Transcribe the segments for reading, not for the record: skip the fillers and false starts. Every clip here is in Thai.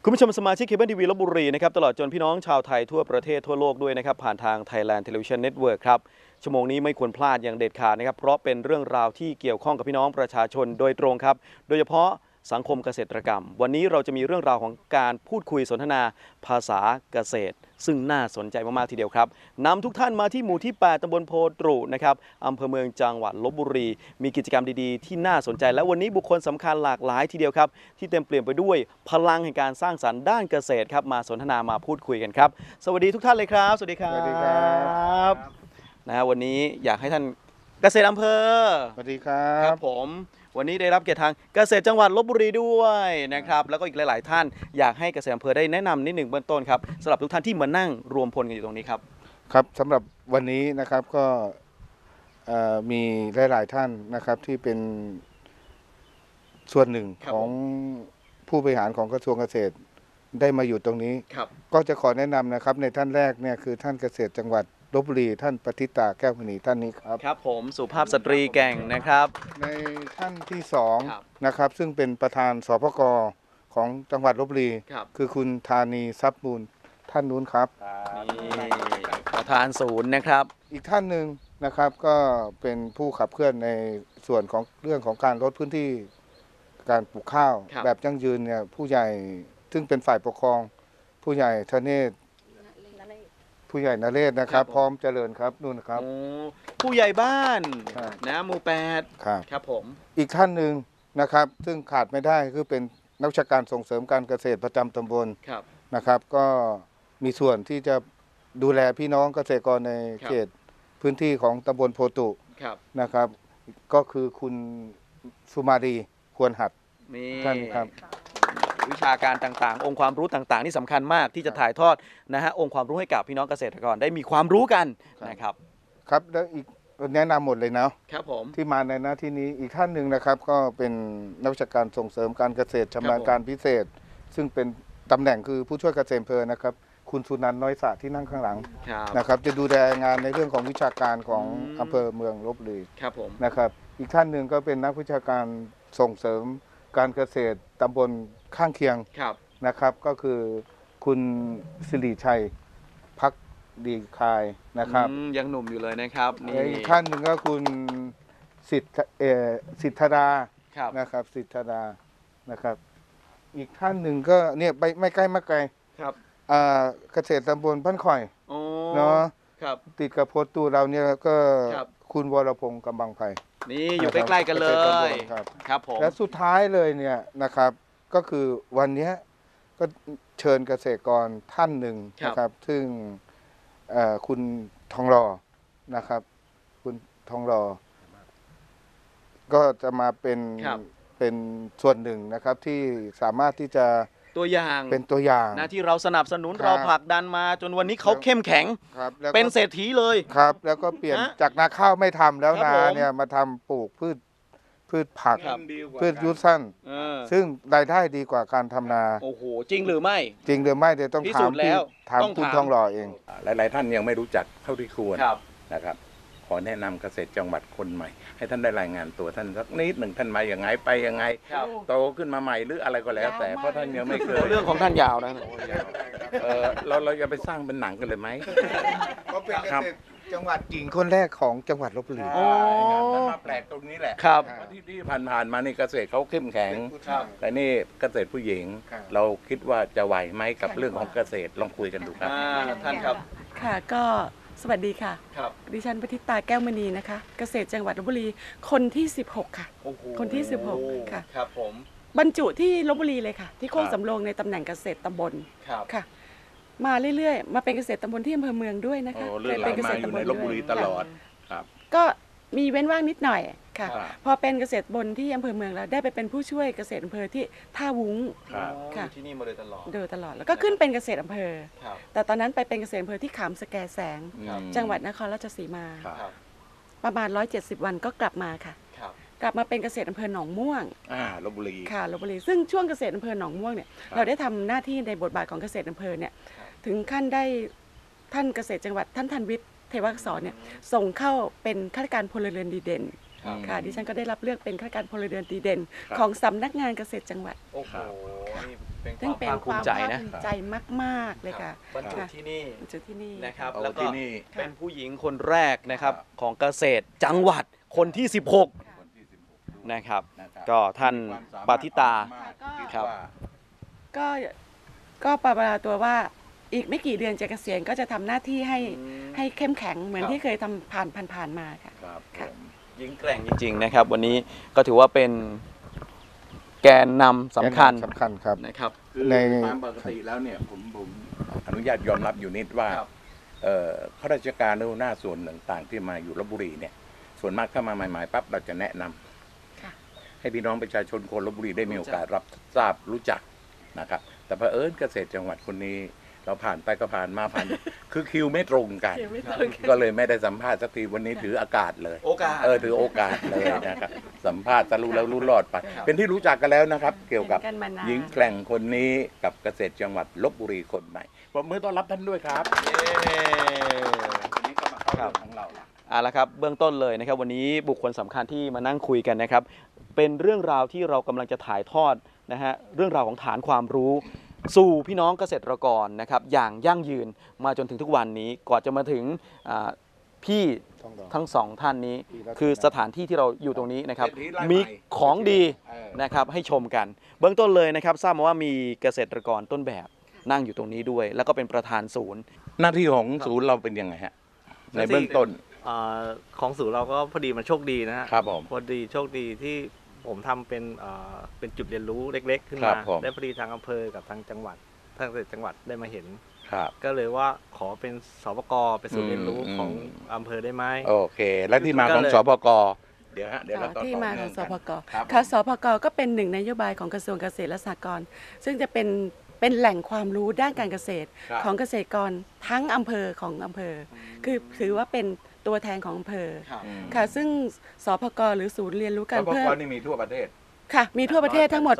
คุณผู้ชมสมาชิกเคเบิลทีวีลพบุรีนะครับตลอดจนพี่น้องชาวไทยทั่วประเทศทั่วโลกด้วยนะครับผ่านทาง Thailand Television Network ครับชั่วโมงนี้ไม่ควรพลาดอย่างเด็ดขาดนะครับเพราะเป็นเรื่องราวที่เกี่ยวข้องกับพี่น้องประชาชนโดยตรงครับโดยเฉพาะสังคมเกษตรกรรมวันนี้เราจะมีเรื่องราวของการพูดคุยสนทนาภาษาเกษตรซึ่งน่าสนใจมากๆทีเดียวครับนำทุกท่านมาที่หมู่ที่ 8 ตำบลโพตรุนะครับอำเภอเมืองจังหวัดลพบุรีมีกิจกรรมดีๆที่น่าสนใจและวันนี้บุคคลสำคัญหลากหลายทีเดียวครับที่เต็มเปลี่ยนไปด้วยพลังแห่งการสร้างสรรค์ด้านเกษตรครับมาสนทนามาพูดคุยกันครับสวัสดีทุกท่านเลยครับสวัสดีครับสวัสดีครับวันนี้อยากให้ท่านเกษตรอำเภอสวัสดีครับครับผมวันนี้ได้รับเกียรติทางเกษตรจังหวัดลพบุรีด้วยนะครับแล้วก็อีกหลายๆท่านอยากให้เกษตรอำเภอได้แนะนำนิดหนึ่งเบื้องต้นครับสำหรับทุกท่านที่มานั่งรวมพลกันอยู่ตรงนี้ครับครับสำหรับวันนี้นะครับก็มีหลายๆท่านนะครับที่เป็นส่วนหนึ่งของผู้บริหารของกระทรวงเกษตรได้มาอยู่ตรงนี้ก็จะขอแนะนำนะครับในท่านแรกเนี่ยคือท่านเกษตรจังหวัดลพบุรีท่านปฏิตาแก้วมณีท่านนี้ครับครับผมสุภาพสตรีแก่งนะครับในท่านที่สองนะครับซึ่งเป็นประธานสปก.ของจังหวัดลพบุรีคือคุณธานีทรัพย์มูลท่านนู้นครับนี่ประธานศูนย์นะครับอีกท่านหนึ่งนะครับก็เป็นผู้ขับเคลื่อนในส่วนของเรื่องของการลดพื้นที่การปลูกข้าวแบบยั่งยืนเนี่ยผู้ใหญ่ซึ่งเป็นฝ่ายปกครองผู้ใหญ่ธเนศผู้ใหญ่นเรศนะครับพร้อมเจริญครับนู่นครับผู้ใหญ่บ้านนะหมู่8ครับผมอีกท่านหนึ่งนะครับซึ่งขาดไม่ได้คือเป็นนักวิชาการส่งเสริมการเกษตรประจำตำบลนะครับก็มีส่วนที่จะดูแลพี่น้องเกษตรกรในเขตพื้นที่ของตำบลโพตุนะครับก็คือคุณสุมารีควรหัดท่านครับวิชาการต่างๆองค์ความรู้ต่างๆนี่สำคัญมากที่จะถ่ายทอดนะฮะองค์ความรู้ให้กับพี่น้องเกษตรกรได้มีความรู้กันนะครับครับแล้วอีกแนะนำหมดเลยนะครับผมที่มาในหน้าที่นี้อีกท่านหนึ่งนะครับก็เป็นนักวิชาการส่งเสริมการเกษตรชำนาญการพิเศษซึ่งเป็นตำแหน่งคือผู้ช่วยเกษตรอำเภอนะครับคุณสุนันท์น้อยสะที่นั่งข้างหลังนะครับจะดูแลงานในเรื่องของวิชาการของอำเภอเมืองลพบุรีนะครับอีกท่านหนึ่งก็เป็นนักวิชาการส่งเสริมการเกษตรตำบลข้างเคียงนะครับก็คือคุณสิริชัยพักดีคายนะครับยังหนุ่มอยู่เลยนะครับนี่อีกท่านหนึ่งก็คุณสิทธดานะครับสิทธดานะครับอีกท่านหนึ่งก็เนี่ยไม่ใกล้ไม่ไกลเกษตรตำบลบ้านข่อยเนาะติดกับโพสตูเราเนี่ยก็คุณวรพงศ์กำบังไพนี่อยู่ใกล้ๆกันเลยครับผมและสุดท้ายเลยเนี่ยนะครับก็คือวันนี้ก็เชิญเกษตรกรท่านหนึ่งนะครับซึ่งคุณทองหล่อนะครับคุณทองหล่อก็จะมาเป็นส่วนหนึ่งนะครับที่สามารถที่จะตัวอย่างเป็นตัวอย่างนะที่เราสนับสนุนเราผลักดันมาจนวันนี้เขาเข้มแข็งเป็นเศรษฐีเลยครับแล้วก็เปลี่ยนจากนาข้าวไม่ทำแล้วนาเนี่ยมาทำปลูกพืชผักพืชยุทธสั้นซึ่งรายได้ดีกว่าการทำนาโอ้โหจริงหรือไม่จริงหรือไม่เดี๋ยวต้องถามคุณทองหล่อเองหลายๆท่านยังไม่รู้จักเท่าที่ควรนะครับขอแนะนำเกษตรจังหวัดคนใหม่ให้ท่านได้รายงานตัวท่านสักนิดหนึ่งท่านมาอย่างไงไปยังไงโตขึ้นมาใหม่หรืออะไรก็แล้วแต่เพราะท่านยังไม่เคยเรื่องของท่านยาวนะเราจะไปสร้างเป็นหนังกันเลยไหมก็เป็นเกษตรจังหวัดหญิงคนแรกของจังหวัดลพบุรีท่านมาแปลกตรงนี้แหละที่ผ่านมานี่เกษตรเขาเข้มแข็งแต่นี่เกษตรผู้หญิงเราคิดว่าจะไหวไหมกับเรื่องของเกษตรลองคุยกันดูครับท่านครับค่ะก็สวัสดีค่ะดิฉันปฏิตาแก้วมณีนะคะเกษตรจังหวัดลพบุรีคนที่16ค่ะคนที่16ค่ะครับผมบรรจุที่ลพบุรีเลยค่ะที่โคกสำโรงในตำแหน่งเกษตรตำบลค่ะมาเรื่อยๆมาเป็นเกษตรตำบลที่อำเภอเมืองด้วยนะคะเป็นเกษตรตำบลลพบุรีตลอดครับก็มีเว้นว่างนิดหน่อยค่ะพอเป็นเกษตรตำบลที่อำเภอเมืองแล้วได้ไปเป็นผู้ช่วยเกษตรอำเภอที่ท่าวุ้งค่ะที่นี่มาโดยตลอดแล้วก็ขึ้นเป็นเกษตรอำเภอแต่ตอนนั้นไปเป็นเกษตรอำเภอที่ขามสแกแสงจังหวัดนครราชสีมาประมาณ170 วันก็กลับมาค่ะกลับมาเป็นเกษตรอำเภอหนองม่วงลพบุรีค่ะลพบุรีซึ่งช่วงเกษตรอำเภอหนองม่วงเนี่ยเราได้ทำหน้าที่ในบทบาทของเกษตรอำเภอเนี่ยถึงขั้นได้ท่านเกษตรจังหวัดท่านธันวิทย์เทวอักษรเนี่ยส่งเข้าเป็นข้าราชการพลเรือนดีเด่นค่ะดิฉันก็ได้รับเลือกเป็นข้าราชการพลเรือนดีเด่นของสำนักงานเกษตรจังหวัดโอ้โหนี่เป็นคซึ่งวามเป็นภาคคภูวามมิใจภาคนะภูมิใจมากๆเลยค่ะบรรจุที่นี่บรรจุที่นี่นะครับเอาแล้วก็ที่นี่เป็นผู้หญิงคนแรกนะครับครับของเกษตรจังหวัดคนที่คนที่16 16 นะครับนะครับก็ท่านมีความสมรถปาทิตามากก็คิดครับว่าก็ประมาณตัวว่าอีกไม่กี่เดือนจะเกษียณก็จะทำหน้าที่ให้เข้มแข็งเหมือนที่เคยทำผ่านมาค่ะครับค่ะผมหญิงแกร่งจริงๆนะครับ วันนี้ก็ถือว่าเป็นแกนนำสำคัญสำคัญครับนะครับคือในตามปกติแล้วเนี่ยผมอนุญาตยอมรับอยู่นิดว่าครับข้าราชการหรือหัวหน้าส่วนต่างๆ ที่มาอยู่ลพบุรีเนี่ยส่วนมากเข้ามาใหม่ๆปั๊บเราจะแนะนำค่ะให้พี่น้องประชาชนคนลพบุรีได้มีโอกาสรับทราบรู้จักนะครับ แต่เผอิญเกษตรจังหวัดคนนี้เราผ่านไปก็ผ่านมาผ่าน คือคิวไม่ตรงกันคิวไม่ตรงกันก็เลยไม่ได้สัมภาษณ์สักทีวันนี้ถืออากาศเลยโอกาสถือโอกาสเลยนะครับสัมภาษณ์สรู้แล้วรู้รอดไปครับเป็นที่รู้จักกันแล้วนะครับ เกี่ยวกับเห็นกันมานานหญิงแกร่งคนนี้กับเกษตรจังหวัดลพบุรีคนใหม่ปรบมือต้อนรับท่านด้วยครับวันนี้ก็มาเข้าเรื่องของเราละเอาละครับเบื้องต้นเลยนะครับวันนี้บุคคลสำคัญที่มานั่งคุยกันนะครับ เป็นเรื่องราวที่เรากำลังจะถ่ายทอดนะฮะเรื่องราวของฐานความรู้ สู่พี่น้องเกษตรกรนะครับอย่างยั่งยืนมาจนถึงทุกวันนี้ก่อนจะมาถึงพี่ทั้งสองท่านนี้ คือสถานที่ที่เราอยู่ตรงนี้นะครับเศรษฐีรายใหม่มีของดีเออนะครับให้ชมกัน เบื้องต้นเลยนะครับทราบมาว่ามีเกษตรกรต้นแบบนั่งอยู่ตรงนี้ด้วย แล้วก็เป็นประธานศูนย์หน้าที่ของศูนย์เราเป็นยังไงฮะในเบื้องต้นของศูนย์เราก็พอดีมันโชคดีนะฮะครับผมพอดีโชคดีที่ผมทำเป็นจุดเรียนรู้เล็ก ๆ ขึ้นครัมาบผมได้พอดีทางอำเภอกับทางจังหวัดทางเกษตรจังหวัดได้มาเห็นครับก็เลยว่าขอเป็นสปกเป็นศูนย์เรียนรู้อืมของอำเภอได้ไหมโอเค แล้วที่มาของก็เลยสพกเดี๋ยวเราต่อที่มาของสพกครับค่ะสพกก็เป็นหนึ่งนโยบายของกระทรวงเกษตรและสหกรณ์ซึ่งจะเป็นแหล่งความรู้ด้านการเกษตรครับของเกษตรกรทั้งอำเภอของอำเภอคือถือว่าเป็นตัวแทนของอำเภออืมค่ะซึ่งสพกหรือศูนย์เรียนรู้สการพเพิ่กมนี่มีทั่วประเทศค่ะมีทั่วประเทศทั้งหมด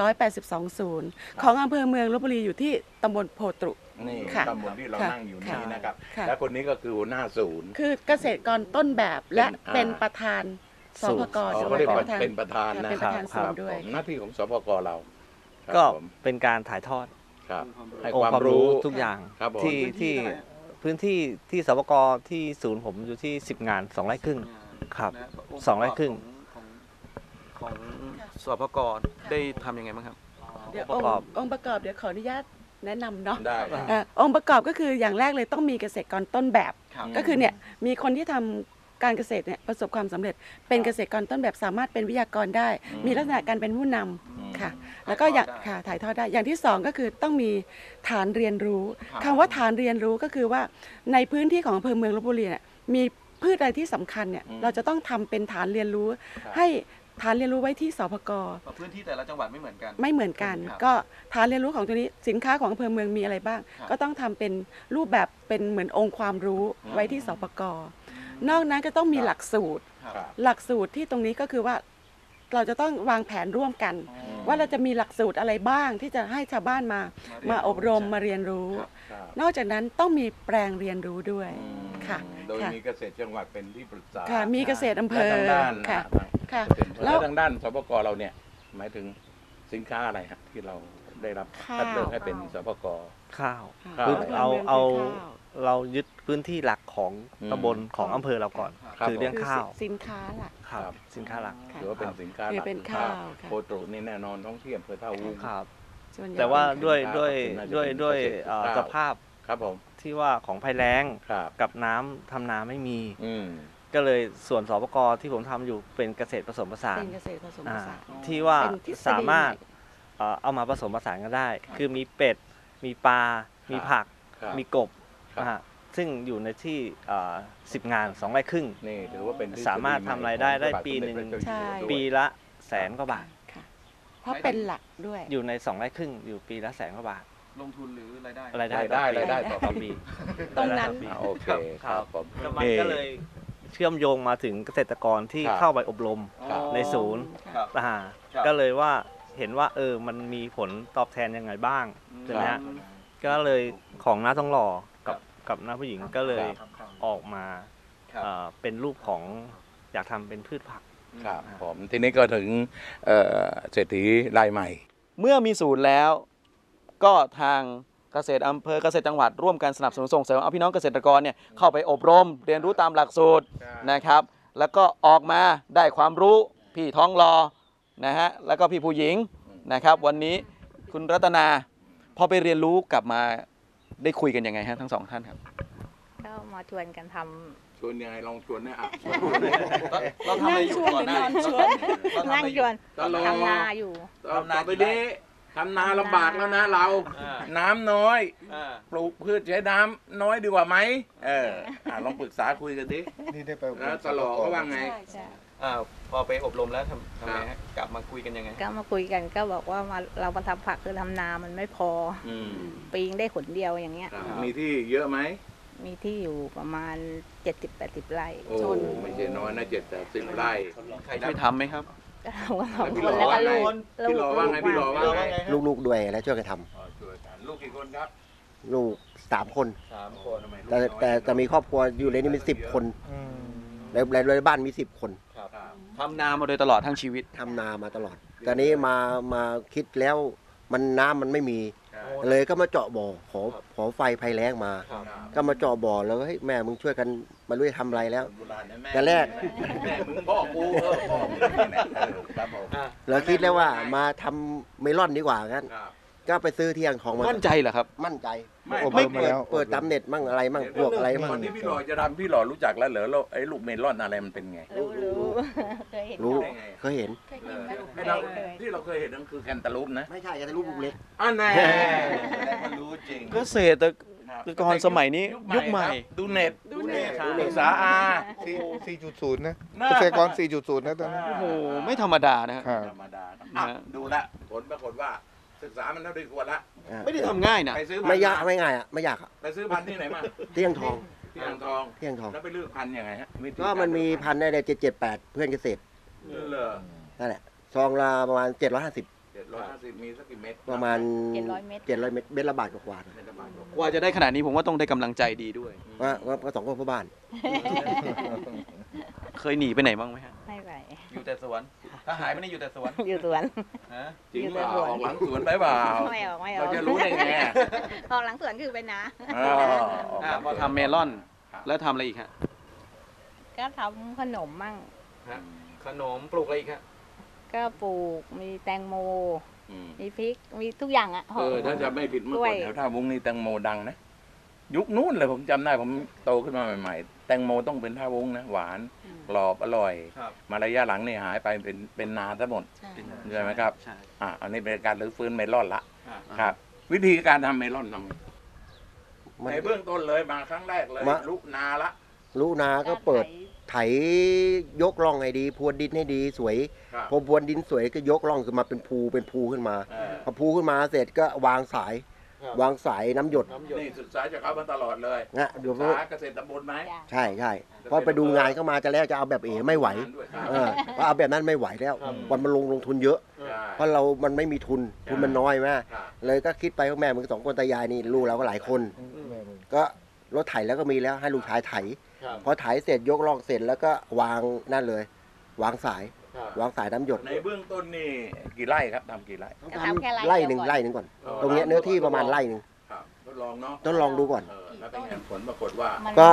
882 ศูนย์ของอำเภอเมืองลพบุรีอยู่ที่ตำบลโพตรุนี่ค่ะตำบลที่เราค่ะนั่งอยู่นี้ค่ะนะครับค่ะและคนนี้ก็คือหัวหน้าศูนย์คือเกษตรกรต้นแบบและเป็นประธานสพกอ๋อด้วเขายเรียกว่าประธานเป็นประธานนะเป็นประธานครัศูนย์ด้วยผมหน้าที่ของสพกเราครับก็ผมเป็นการถ่ายทอดครับให้องควาค์มความรู้รู้ทุกอย่างครับผมที่พื้นที่ที่สปกที่ศูนย์ผมอยู่ที่ 10 งาน 2 ไร่ครึ่ง ครับ 2 ไร่ครึ่งของสพกได้ทำยังไงบ้างครับเดี๋ยวองค์ประกอบองค์ประกอบเดี๋ยวขออนุญาตแนะนำเนาะได้ครับองค์ประกอบก็คืออย่างแรกเลยต้องมีเกษตรกรต้นแบบครับก็คือเนี่ยมีคนที่ทำการเกษตรเนี่ยประสบความสำเร็จ เป็นเกษตรกรต้นแบบสามารถเป็นวิทยากรได้ มีลักษณะการเป็นผู้นำค่ะ แล้วก็อย่างค่ะถ่ายทอดได้อย่างที่สองก็คือต้องมีฐานเรียนรู้คำว่าฐานเรียนรู้ก็คือว่าในพื้นที่ของอำเภอเมืองลพบุรีเนี่ยมีพืชอะไรที่สำคัญเนี่ยเราจะต้องทำเป็นฐานเรียนรู้ ให้ฐานเรียนรู้ไว้ที่สพกพื้นที่แต่ละจังหวัดไม่เหมือนกันไม่เหมือนกันครับก็ฐานเรียนรู้ของตัวนี้สินค้าของอำเภอเมืองมีอะไรบ้างครับก็ต้องทำเป็นรูปแบบเป็นเหมือนองค์ความรู้ไว้ที่สปกนอกนั้นก็ต้องมีหลักสูตรครับหลักสูตรที่ตรงนี้ก็คือว่าเราจะต้องวางแผนร่วมกัน ว่าเราจะมีหลักสูตรอะไรบ้างที่จะให้ชาวบ้านมาอบรมมาเรียนรู้ครับนอกจากนั้นต้องมีแปลงเรียนรู้ด้วย ค่ะโดยค่ะมีเกษตรจังหวัดเป็นที่ปรึกษาค่ะมีเกษตรอำเภอและทางด้านค่ะ ค่ะแล้วทางด้านสปกเราเนี่ยหมายถึงสินค้าอะไรฮะที่เราได้รับข้าวคัดเลือกให้เป็นสปกข้าวครับคือำภเอามืงเอาคือข้าวเรายึดพื้นที่หลักของอืมตำบลของอำเภอเราก่อนครับคือเรื่องข้าวสินค้าหลักครับสินค้าหลักค่ะถือว่าเป็นสินค้าหถืลัอเป็นข้าวค่ะโคตรุนี่แน่นอนท้องเที่ยวอำเภอท่าวุ้งครับส่วนใหญ่แต่ว่าเป็นด้วยครับด้วยน่าจะด้วยเป็นด้วยเกษตรสข้าวภาพครับผมที่ว่าของภัยแล้งครับกับน้ำทำนาไม่มีอืมก็เลยส่วนสปกที่ผมทำอยู่เป็นเกษตรผสมผสานเป็นเกษตรผสมผสานที่ว่าเป็นทฤษฎีสามารถเอามาผสมผสานกันได้ คือมีเป็ด มีปลา มีผักครับมีกบครับนะฮะซึ่งอยู่ในที่10 งาน 2 ไร่ครึ่งนี่ถือว่าเป็นทฤษฎีสามารถทำรายได้ได้ใหม่ของปีหนึ่งพระบาทสมเด็จพระเจ้าอยู่หัวด้วยปีละ100,000 กว่าบาทค่ะเพราะเป็นหลักด้วยอยู่ใน 2 ไร่ครึ่ง อยู่ปีละ100,000 กว่าบาทลงทุนหรือรายได้รายได้รายได้ต่อต่อปีตรงนั้นอ่าโอเคครับผมแล้วมันก็เลยเชื่อมโยงมาถึงเกษตรกรที่ครับเข้าไปอบรมครับในศูนย์ครับอ่าครับก็เลยว่าเห็นว่ามันมีผลตอบแทนยังไงบ้างใช่ไหมฮะก็เลยของน้าต้องหล่อกับน้าผู้หญิงก็เลยครับออกมาครับเป็นรูปของอยากทำเป็นพืชผักครับผมทีนี้ก็ถึงเศรษฐีรายใหม่เมื่อมีศูนย์แล้วก็ทางเกษตรอำเภอเกษตรจังหวัดร่วมกันสนับสนุนส่งเสริมเอาพี่น้องเกษตรกรเนี่ยเข้าไปอบรมเรียนรู้ตามหลักสูตรนะครับแล้วก็ออกมาได้ความรู้พี่ท้องรอนะฮะแล้วก็พี่ผู้หญิงนะครับวันนี้คุณรัตนาพอไปเรียนรู้กลับมาได้คุยกันยังไงฮะทั้งสองท่านครับก็มาชวนกันทชวนยังไงลองชวนเนี่ยอ่ะเราทำอะไรอยู่ก่อนหน้านี้ำนั่งชวนตลอดทำนาอยู่ต่อไปนี้ทำนาลำบากแล้วนะเรา น้ำน้อย ปลูกพืชใช้น้ำน้อยดีกว่าไหมลองปรึกษาคุยกันดินี่ได้ไปอบรมแล้วตลอดเขาว่าไงใช่พอไปอบรมแล้วทำไงฮะกลับมาคุยกันยังไงก็มาคุยกันก็บอกว่าเรามาทำผักคือทำนามันไม่พอ ปีงได้ขนเดียวอย่างเงี้ยมีที่เยอะไหมมีที่อยู่ประมาณ 70-80 ไร่โอ้ไม่ใช่น้อยนะ70-80 ไร่ใครช่วยทำไหมครับก็ทำกันสองพี่คหล่นอแล้วก็ลูกพี่หล่อว่าไงพี่หล่อว่าไงลูกๆด้วยแล้วช่วยกันทำช่วยกันลูกกี่คนครับลูก3 คน 3 คนแต่มีครอบครัวอยู่ในนี้มี10 คนในบ้านมี10 คนทำนามาโดยตลอดทั้งชีวิตทำนามาตลอดแต่นี้มาคิดแล้วมันน้ำมันไม่มี เลยก็มาเจาะบ่อขอไฟภัยแล้งมา ก็มาเจาะบ่อแล้วเฮ้ยแม่มึงช่วยกันมารู้จะทำอะไรแล้ว แต่แรกแม่มึงพ่อกูพ่อมึงครับผมเราคิดแล้วว่ามาทำเมลอนดีกว่างั้นครับก็ไปซื้อที่อ่างทองมามั่นใจเหรอครับมั่นใจอบรไม่มมาแล้วเปิดตามเน็ตมั่งอะไรมั่งพวกอะไรมั่งก่อนที่พี่หล่อจะทำพี่หล่อรู้จักแล้วเหรอแล้วไอ้ลูกเมลอนอะไรมันเป็นไงรู้เคยเห็นรู้เขาเคยเห็นเคยกินไหมไอ้เราที่เราเคยเห็นนั่นคือแคนตาลูปนะไม่ใช่แต่ลูกเล็กอันแน่มันรู้จริงเกษตรกรสมัยนี้ยุคใหม่ดูเน็ตดูเน็ตปรึกษาอา 4.0 นะเกษตรกร 4.0 นะตอนนี้โอ้โหไม่ธรรมดานะฮะครับธรรมดาดูละผลปรากฏว่าศึกษามันเท่าที่ควรละไม่ได้ทำง่ายนะไปซื้อไม่ยากไม่ง่ายอ่ะไม่ยากอะไปซื้อพันธุ์ที่ไหนมาที่อ่างทองที่อ่างทองที่อ่างทองแล้วไปเลือกพันธุ์ยังไงฮะวิธีก็มันมีพันธุ์ได้778 เพื่อนเกษตรเหรอนั่นแหละซองละประมาณ750 750มีสักกี่เม็ดประมาณ 700 เม็ด 700 เม็ดเม็ดละบาทกว่าเม็ดละบาทกว่ากว่าจะได้ขนาดนี้ผมว่าต้องได้กำลังใจดีด้วยๆว่าสองคนพ่อบ้านเคยหนีไปไหนบ้างไหมฮะไม่ไหวอยู่แต่สวน ถ้าหายไปนี่อยู่แต่สวนอยู่สวนฮะจริงเปล่าออกหลังสวนไปเปล่าไม่ออกไม่อเราอกจะรู้ได้ไงอ่ะออกหลังสวนคือไปนะพอทำเมลอน แล้วทำอะไรอีกฮะก็ทำขนมมั่งขนมปลูกอะไรอีกฮะก็ปลูกมีแตงโมอืมมีพริกมีทุกอย่างอ่ะถ้าจะไม่ผิดเมื่อก่อนกล้วยแถวท่าวุ้งนี่แตงโมดังนะ ยุคนู้นเลยผมจำได้ผมโตขึ้นมาใหม่ๆ แตงโมต้องเป็นท่าวุ้งนะ หวานกรอบอร่อยครับมาระยะหลังนี่หายไปเป็นนาซะหมดใช่ใช่ไหมครับใช่อันนี้เป็นการรื้อฟื้นเมลอนละอ่าครับ วิธีการทำเมลอนทำไงมันในเบื้องต้นเลยมาครั้งแรกเลยมาลุกนาละลูกนาก็เปิดไถยกร่องให้ดีพรวนดินให้ดีสวยครับพอพรวนดินสวยก็ยกร่องขึ้นมาเป็นภูขึ้นมาเออพอภูขึ้นมาเสร็จก็วางสายครับวางสายน้ำหยดนี่ศึกษาจากเขามาตลอดเลยนะเดี๋ยวศึกษาเกษตรตำบลไหมใช่ใช่พอไปดูงานเข้ามาจะแรกจะเอาแบบไม่ไหวด้วยครับเพราะเอาแบบนั้นไม่ไหวแล้ววันมันลงทุนเยอะใช่เพราะมันไม่มีทุนมันน้อยมากครับเลยก็คิดไปว่าแม่มึงสองคนตายายนี่ลูกเราก็หลายคน ก็รถไถแล้วก็มีแล้วให้ลูกชายไถครับพอไถเสร็จยกล่องเสร็จแล้วก็วางนั่นเลย วางสายครับวางสายน้ำหยดในเบื้องต้นนี่กี่ไร่ครับทำกี่ไร่จะทำแค่ไร่เดียวหนึ่งก่อนไร่หนึ่งก่อน ตรงเนี้ยเนื้อที่ประมาณไร่หนึ่งครับทดลองเนาะต้องลองดูก่อนแล้วเป็นไงผลปรากฏว่ามันก็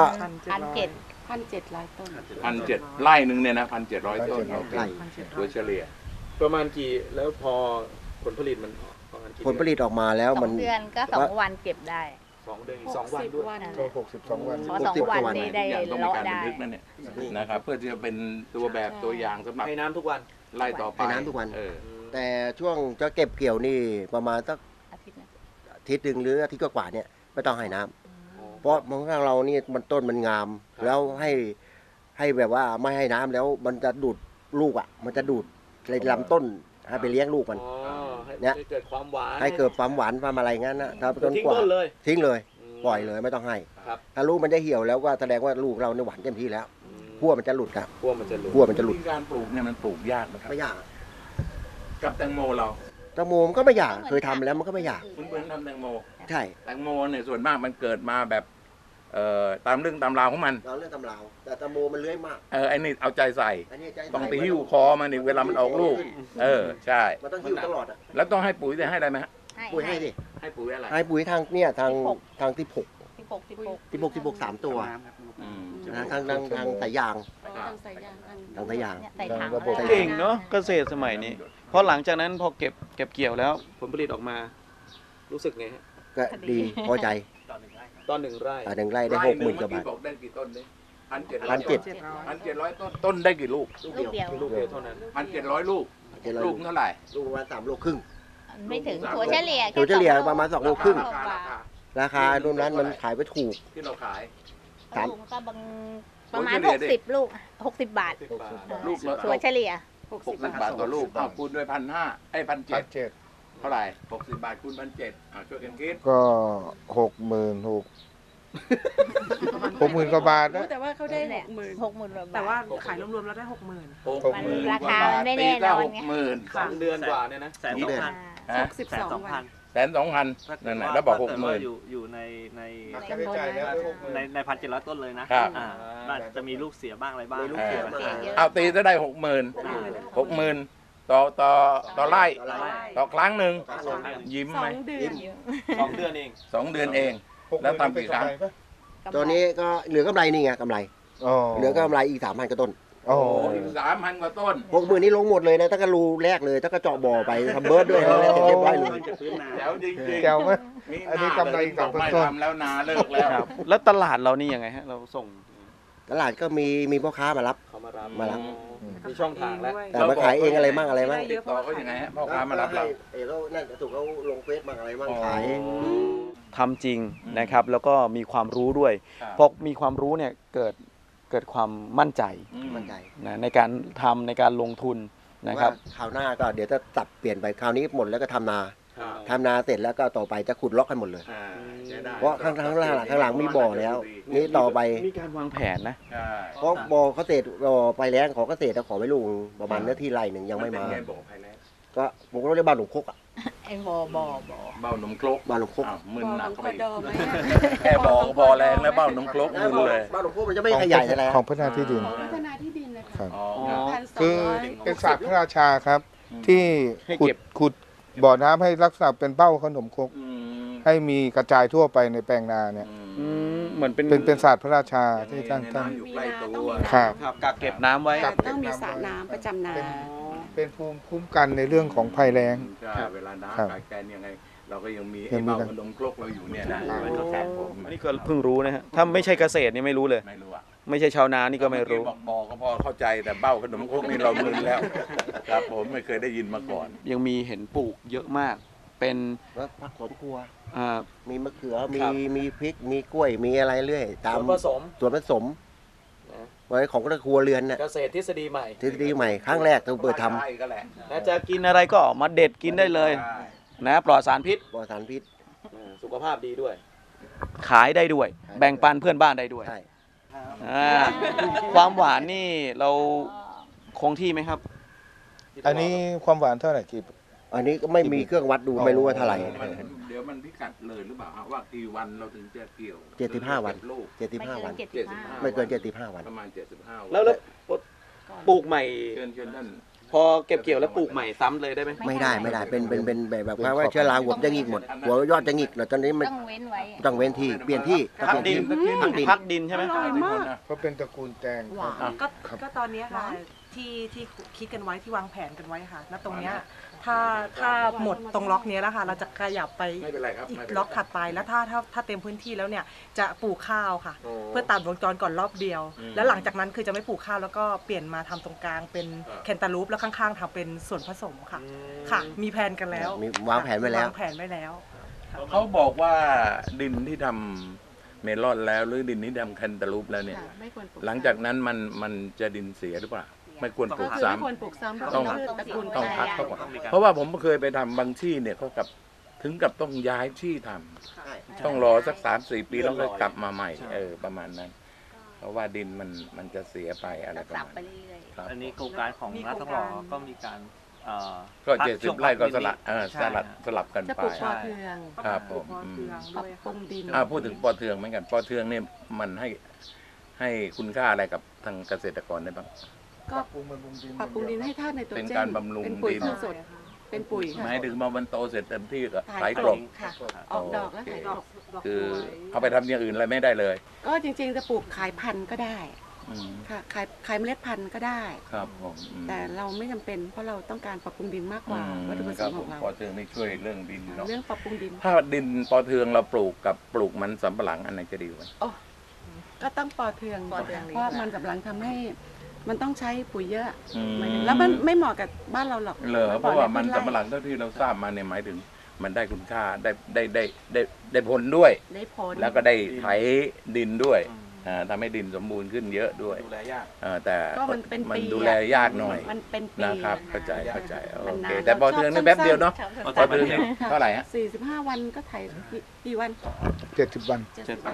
1,700 ต้น 1,700ไร่หนึ่งเนี่ยนะ1,700 ต้นโอเคไร่โดยเฉลี่ยประมาณกี่แล้วพอผลผลิตมันประมาณกี่ผลผลิตออกมาแล้วสมัอน งเดือนก็2 วันเก็บได้ 2 เดือนอีก2 วันด้วยนั่นแหก็ละ 62 วันเพราะ2 วันนี้ได้ทุกอย่างต้องมีเลาะการได้บันทึกนั่นเนี่ยนะครับเพื่อที่จะเป็นตัวแบบตัวอย่างสำหรับให้น้ำทุกวันไล่ต่อไปให้น้ำทุกวันเออแต่ช่วงจะเก็บเกี่ยวนี่ประมาณสักอาทิตย์นะอาทิตย์หนึ่งหรืออาทิตย์กว่าๆเนี่ยไม่ต้องให้น้ำเพราะของเรานี่มันต้นมันงาม แล้วให้แบบว่าไม่ให้น้ำแล้วมันจะดูดลูกอ่ะ มันจะดูดในลำต้นให้ไปเลี้ยงลูกมัน เนี่ยให้เกิดความหวานให้เกิดความหวานความอะไรงั้นนะถ้าจนทิ้งกว่าต้นเลยทิ้งเลย ปล่อยเลยไม่ต้องให้ครับถ้าลูกมันจะเหี่ยวแล้วก็แสดงว่าลูกเราเนี่ยหวานเต็มที่แล้วขั้วมันจะหลุดครับพวกมันจะหลุดขั้วมันจะหลุดวิธีการปลูกเนี่ยมันปลูกยากนะครับไม่ยากกับแตงโมเราแตงโมมันก็ไม่ยากเคยทำแล้วมันก็ไม่ยากเพื่อนๆทำแตงโมใช่แตงโมเนี่ยส่วนมากมันเกิดมาแบบตามเรื่องตามราวของมันเราเรื่องตำราวแต่ตะโมมันเลื้อยมากไอ้นี่เอาใจใส่อันนี้ใจต้องไปหิ้วคอมันนี่เวลามันออกลูก ใช่มันต้องหิ้วตลอดอ่ะแล้วต้องให้ปุ๋ยได้ให้อะไรไหมฮะปุ๋ยให้ดิให้ปุ๋ยอะไรให้ปุ๋ยทางเนี่ยทางที่ผก 16 3 ตัวนะทางสายยางทางสายยางทางทางสายยางใส่ถังระบบเก่งเนาะเกษตรสมัยนี้เพราะหลังจากนั้นพอเก็บเกี่ยวแล้วผลผลิตออกมา รู้สึกไงฮะก็ดีพอใจตอนหนึ่งไร่ 1 ไร่ได้ 60,000 กว่าบาทบอกได้กี่ต้นเนี่ย1,700 1,700 ต้นได้กี่ลูกลูกเดียวลูกเดียวเท่านั้น 1,700 ลูก ลูกเท่าไหร่ลูกประมาณ3 โลครึ่งไม่ถึงถั่วเฉลี่ยถั่วเฉลี่ยประมาณ2 โลครึ่งราคาราคาตรงนั้นมันขายไปถูกที่เราขายลูกก็ประมาณ60 ลูก 60 บาทลูกละถั่วเฉลี่ย 60 บาทต่อลูกคูณด้วย1,500ไอ้ 1,700 1,700 เท่าไหร่60 บาทคูณ 1,700ช่วยกันคิดก็60,000 กว่าบาทนะแต่ว่าเขาได้ 60,000 60,000 กว่าบาทแต่ว่าขายรวมๆแล้วได้ 60,000 60,000 ราคามันไม่แน่นอนไง 60,000 2 เดือนกว่าเนี่ยนะ 1,200,000 ฮะ 12 วัน 1,200,000นั่นแหละแล้วบอกถ้าเกิดว่า 60,000 อยู่ในค่าใช้จ่ายแล้วได้60,000 ใน1,700 ต้นเลยนะครับ น่าจะมีลูกเสียบ้างอะไรบ้างมีลูกเสียบ้างเอาตีจะได้ 60,000ต่อไร่ต่อครั้งหนึ่งยิ้มไหม 2 เดือน 2 เดือนเอง 2 เดือนเอง แล้วทำกี่ครั้งตัวนี้ก็เหลือกำไรนี่ไงกำไรอ๋อเหลือกำไรอีก 3,000 กว่าต้นโอ้โอ้อีก3,000 กว่าต้น 60,000 นี่ลงหมดเลยนะถ้าก็รูแรกเลยถ้าก็เจาะบ่อไปทำเบิร์ดด้วยเรียบร้อยเลยแจ๋วจริงแก้วไหมๆมีอันนี้กำไรอีกบอกไม่ต้นทำแล้วนาเลิกแล้วครับแล้วตลาดเรานี่ยังไงฮะเราส่งตลาดก็มีพ่อค้ามารับเขามารับมารับมีช่องทางแล้วแต่มาขายเองอะไรมั่งอะไรมั่งติดต่อเขายังไงฮะพ่อค้ามารับเราเขานั่นถูกเขาลงเฟซมั่งอะไรมั่งขายทำจริงนะครับแล้วก็มีความรู้ด้วยครับพอมีความรู้เนี่ยเกิดความมั่นใจมั่นใจนะในการทำในการลงทุนนะครับว่าคราวหน้าก็เดี๋ยวจะสับเปลี่ยนไปคราวนี้หมดแล้วก็ทำนาเสร็จแล้วก็ต่อไปจะขุดล็อกให้หมดเลย เพราะข้างหลังมีบ่อแล้วนี่ต่อไปมีการวางแผนนะใช่เพราะบ่อเกษตรบ่อไปแล้งของเกษตรขอไม่ลุงประมาณเนื้อที่ไร่หนึ่งยังไม่มานเป็นไงบอกภายแล้งก็ผมก็เรียกบ้านหลวงคกอ่ะไอ้บ่อเบ้านมครกบ้านหลวงคกอ้าวมึนหนักของไปพอดอไหมแค่บอกก็พอแรงแล้วเบ้านมครกมึนเลยบ้านหลวงคกมันจะไม่ขยายอะไรของพัฒนาที่ดินของพัฒนาที่ดินเลยครัค่ะบอ๋อคือ 1,200 เป็นศาสตร์พระราชาครับ ที่ให้ขุเก็ดบขุดบ่อน้ำให้ลักษณะเป็นเบ้าขนมครกอืมให้มีกระจายทั่วไปในแปลงนาเนี่ยเหมือนเป็นเป็นศาสตร์พระราชาที่ท่านอยู่ใกล้ตัวครับครับกักเก็บน้ำไว้ครับต้องมีสระน้ำประจำนาเป็นภูมิคุ้มกันในเรื่องของภัยแล้งใช่เวลาน้ำครับขาดแคลนยังไง เราก็ยังมียัไอ้งมีเบ้าขนมครกเราอยู่เนี่ยนะไว้ทดแทนผมอันนี้ก็เพิ่งรู้นะฮะถ้าไม่ใช่เกษตรนี่ไม่รู้เลยไม่รู้อ่ะไม่ใช่ชาวนานี่ก็ไม่รู้บอกก็พอเข้าใจแต่เบ้าขนมครกนี่เรามึนแล้ว ครับผมไม่เคยได้ยินมาก่อนยังมีเห็นปลูกเยอะมาก เป็นแล้วผักสวนครัวอ่ามีมะเขือครับมีพริก มีกล้วย มีอะไรเรื่อย ตามส่วนผสมส่วนผสมไว้ของครัวเรือนน่ะเกษตรทฤษฎีใหม่ทฤษฎีใหม่ครั้งแรกต้องเปิดทใช่ก็แหละนะจะกินอะไรก็มาเด็ดกินได้เลยใช่นะปลอดสารพิษำบ่อสารพิษสุขภาพดีด้วย ขายได้ด้วย แบ่งปันเพื่อนบ้านได้ด้วยใช่อ่าความหวานนี่เราคงที่ไหมครับอันนี้ความหวานเท่าไหร่กี่อันนี้ก็ไม่มีเครื่องวัดดูไม่รู้ว่าเท่าไหร่เดี๋ยวมันพิกัดเลยหรือเปล่าฮะว่ากี่วันเราถึงจะเกี่ยว 75 วันเก็บลูก 75 วัน 75 ไม่เกิน 75 วันประมาณ 75 วันแล้วปลูกใหม่เชิญท่านพอเก็บเกี่ยวแล้วปลูกใหม่ซ้ำเลยได้ไหมไม่ได้เป็นแบบว่าเชื้อราหัวจะหงิกหมด หัวยอดจะหงิกแล้วตอนนี้มันต้องเว้นไว้ต้องเว้นที่เปลี่ยนที่พักดินพักดินพักดินใช่ไหมเพราะเป็นตระกูลแตงหวานก็ตอนเนี้ยค่ะที่คิดกันไว้ที่วางแผนกันไว้ค่ะแล้วตรงเนี้ยถ้าหมดตรงล็อกเนี้ยแล้วค่ะเราจะขยับไปไม่เป็นไรครับอีกไม่เป็นไรล็อกถัดไปแล้วถ้าเต็มพื้นที่แล้วเนี่ยจะปลูกข้าวค่ะ เพื่อตัดวงจรก่อนรอบเดียว แล้วหลังจากนั้นคือจะไม่ปลูกข้าวแล้วก็เปลี่ยนมาทำตรงกลางเป็นแคนตาลูปแล้วข้างๆทำเป็นส่วนผสมค่ะ ค่ะ มีแผนกันแล้วมีวางแผนไว้แล้ววางแผนไว้แล้วเขาบอกว่าดินที่ทำเมลอนแล้วหรือดินที่ทำแคนตาลูปแล้วเนี่ยไม่ควรปลูกหลังจากนั้นมันจะดินเสียหรือเปล่า ไม่ควรปลูก็กคือซ้ำไม่ควรปลูกซ้ำเพราะต้องเป็นพืชตระกูลต้องแตพักงเขาก่อนเพราะว่าผมเคยไปทำบางที่เนี่ยเขากับถึงกับต้องย้ายที่ทำต้องรอสัก3-4 ปีแล้วก็กลับมาใหม่ประมาณนั้น เพราะว่าดินมันจะเสียไปอะไรประสับมาณไปนั้นเรื่อยครับอันนี้โครงการของมีรัฐโครงทการก็มีการก็70 ไร่ก็สลับใช่สลับกันจะไปปลูกปอเทืองครับผมปรับปรุงดินพูดถึงปอเทืองเหมือนกันปอเทืองเนี่ยมันให้คุณค่าอะไรกับทางเกษตรกรได้บ้างก็ปรับปรุงดินให้ธาตุไนโตรเจนเป็นการบำรุงเป็นปุ๋ยดินพืชสดเป็นปุ๋ยหค่ะมายถึงมามันโตเสร็จเต็มที่ก็ถ่าถ่าย ยกกลลบบ ค่ะ ออกดอกแล้วถ่ายกลบคือเอาไปทำอย่างอื่นอะไรไม่ได้เลยก็จริงๆจะปลูกขายพันธุ์ก็ได้อืมค่ะขายเมล็ดพันธุ์ก็ได้ครับผมอืมแต่เราไม่จำเป็นเพราะเราต้องการปรับปรุงดินมากกว่าวัตถุประคสรับงค์ผของเรามปอเทืองนี่ช่วยเรื่องดินเนาะเรื่องปรับปรุงดินถ้าดินปอเทืองเราปลูกกับปลูกมันสำปะหลังอันไหนจะดีกว่าก็ต้องปอเทืองปอเทืองดีเพราะกว่ามันสำลังทำให้มันต้องใช้ปุ๋ยเยอะอืมแล้วมันไม่เหมาะกับบ้านเราหรอกเหรอเพราะว่ามันไร่สำปะหลังเท่าที่เราทราบมาเนี่ยหมายถึงมันได้คุณค่าได้ผลด้วยได้ผลแล้วก็ได้ไถดินด้วยทำให้ดินสมบูรณ์ขึ้นเยอะด้วยดูแลยากแต่ก็มันเป็นมันปีดูแลยากหน่อยมันเป็นปีนะครับอะเข้าใจโอมันเคนานแต่ปอเทืองนี่แป๊บเดียวเนาะชอบปอเทืองนี่เท่าไหร่ฮะ 45 วันก็ถ่ายกี่วัน 70 วัน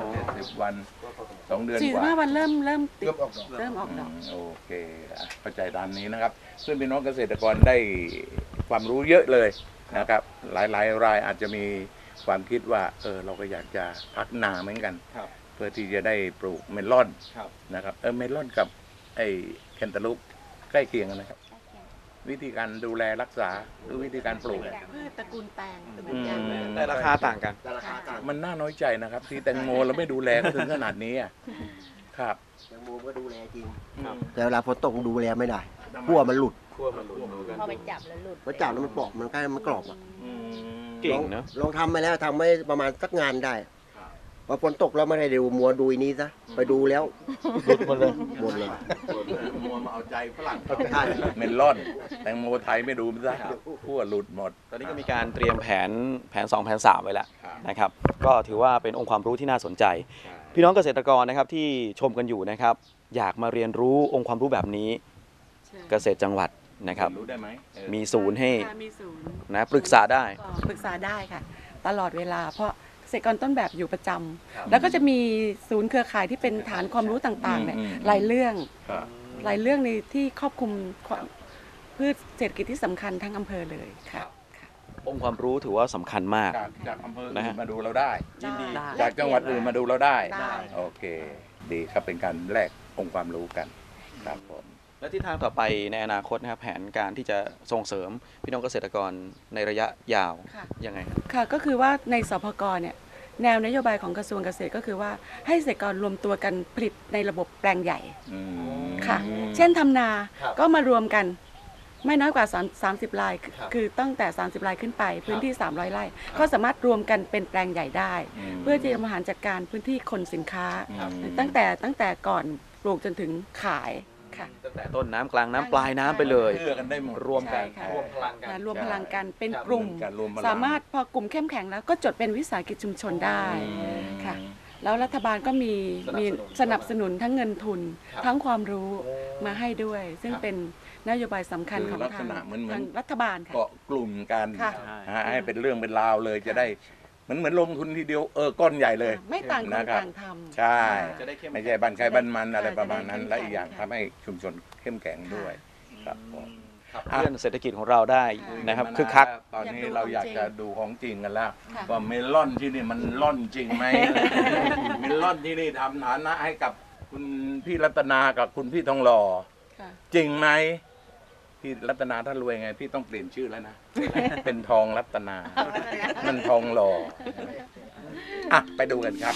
70 วัน 2 เดือนกว่า 45 วันเริ่มติดเริ่มออกดอกเริ่มออกดอกโอเคเข้าใจตามนี้นะครับซึ่งพี่น้องเกษตรกรได้ความรู้เยอะเลยนะครับหลายรายอาจจะมีความคิดว่าเราก็อยากจะพักนาเหมือนกันครับเพื่อที่จะได้ปลูกเมลอนครับนะครับเมลอนกับไอ้แคนตาลูปใกล้เคียงกันนะครับ วิธีการดูแลรักษาหรือวิธีการปลูกพืชตระกูลแตงตระกูอืลแตงมแต่ราคาต่างกันแต่ราคาต่างมันน่าน้อยใจนะครับ ที่แตงโมเราไม่ดูแลก็ถึงขนาดนี้อะครับแตงโมก็ดูแลจริงครับแต่เวลาฝนตกดูแลไม่ได้ขั้วมันหลุดขั้วมันหลุดเหมือนกันพอไปจับแล้วหลุดเพราะจับแล้วมันเปราะมันใกล้มันกรอบอ่ะเก่งเนอะลองทำไปแล้วทำไม่ประมาณสักงานได้พอฝนตกแล้วไม่ได้ดูมัวดูอีนี้ซะไปดูแล้วหลุดหมดเลยหมดเลยมัวมาเอาใจฝรั่งใช่เมลอนแตงโมไทยไม่ดูมันซะขั้วหลุดหมดตอนนี้ก็มีการเตรียมแผน 2 แผน 3 ไว้แล้วนะครับ ก็ถือว่าเป็นองค์ความรู้ที่น่าสนใจ พี่น้องเกษตรกรนะครับที่ชมกันอยู่นะครับ อยากมาเรียนรู้องค์ความรู้แบบนี้เกษตรจังหวัดนะครับรู้ได้ไหมมีศูนย์ให้มีศูนย์นะปรึกษาได้ก็ปรึกษาได้ค่ะ ตลอดเวลา เพราะเกษตรกรต้นแบบอยู่ประจำแล้วก็จะมีศูนย์เครือข่ายที่เป็นฐานความรู้ต่างๆเนี่ยหลายเรื่องครับหลายเรื่องในที่ครอบคลุมพืชเศรษฐกิจที่สำคัญทั้งอำเภอเลยค่ะองค์ความรู้ถือว่าสำคัญมากจากอำเภอนะอื่ฮะนมาดูเราได้ยินดีจากจังหวัดอื่นมาดูเราได้ได้โอเค ดีครับเป็นการแลกองค์ความรู้กันครับผมและทิศทางต่อไปในอนาคตนะครับแผนการที่จะส่งเสริมพี่น้องเกษตรกรในระยะยาวค่ะยังไงครับค่ะก็คือว่าในสพกเนี่ยแนวนโยบายของกระทรวงเกษตรก็คือว่าให้เกษตรกรรวมตัวกันผลิตในระบบแปลงใหญ่อืมค่ะ เช่นทำนาครับก็มารวมกันไม่น้อยกว่า30 รายครับคือตั้งแต่ 30 รายขึ้นไป พื้นที่ 300 ไร่ก็สามารถรวมกันเป็นแปลงใหญ่ได้ เพื่อที่จะบริหารจัดการพื้นที่คนสินค้า ตั้งแต่ก่อนปลูกจนถึงขายค่ะตั้งแต่ต้นน้ำกลางน้ำปลายน้ำไปเลยเชื่อกันได้หมดรวมกันใช่ค่ะรวมพลังกันรวมพลังกันเป็นกลุ่มการรวมพลังสามารถพอกลุ่มเข้มแข็งแล้วก็จดเป็นวิสาหกิจชุมชนได้ค่ะ แล้วรัฐบาลก็มีสนับสนุนทั้งเงินทุน ทั้งความรู้มาให้ด้วย ซึ่งเป็นนโยบายสำคัญคือของลักษทางณะเหมือนทางรัฐบาลค่ะเกาะกลุ่มกันค่ะให้เป็นเรื่องเป็นราวเลยจะได้เหมือนลงทุนทีเดียวก้อนใหญ่เลยไม่ต่างคนนะครับต่างทำใช่จะได้เข้มไม่ใช่บ้านใครบ้านมันอะไรจะได้ประมาณนั้นเข้มและอีกอย่างแข็งทำให้ชุมชนเข้มแข็งด้วยครับผมขับเคลื่อนเศรษฐกิจของเราได้นะครับมาคึกคักตอนนี้เราอยากจะดูของจริงกันแล้วค่ะว่าเมลอนที่นี่มันล่อนจริงไหม เมลอนที่นี่ทำฐานะให้กับคุณพี่รัตนากับคุณพี่ทองหล่อค่ะจริงไหมพี่รัตนาถ้ารวยไงพี่ต้องเปลี่ยนชื่อแล้วนะ เป็นทองรัตนา มันทองหล่ออ่ะไปดูกันครับ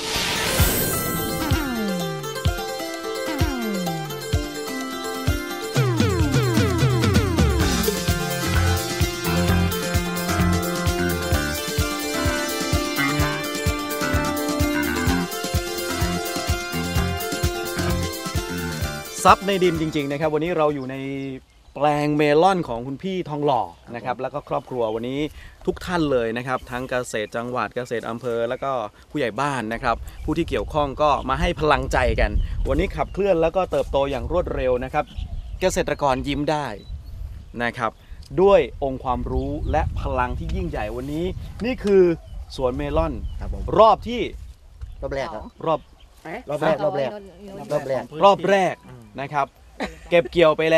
ซับในดินจริงๆนะครับวันนี้เราอยู่ในแปลงเมลอนของคุณพี่ทองหล่อนะครับแล้วก็ครอบครัววันนี้ทุกท่านเลยนะครับทั้งเกษตรจังหวัดเกษตรอำเภอแล้วก็ผู้ใหญ่บ้านนะครับผู้ที่เกี่ยวข้องก็มาให้พลังใจกัน วันนี้ขับเคลื่อนแล้วก็เติบโตอย่างรวดเร็วนะครับเกษตรกรยิ้มได้นะครับด้วยองค์ความรู้และพลังที่ยิ่งใหญ่วันนี้นี่คือสวนเมลอนครับผมรอบที่รอบแรกครับรอบรอบแรกรอบแรกรอบแรกรอบแรกนะครับ เก็บเกี่ยวไปแล้ว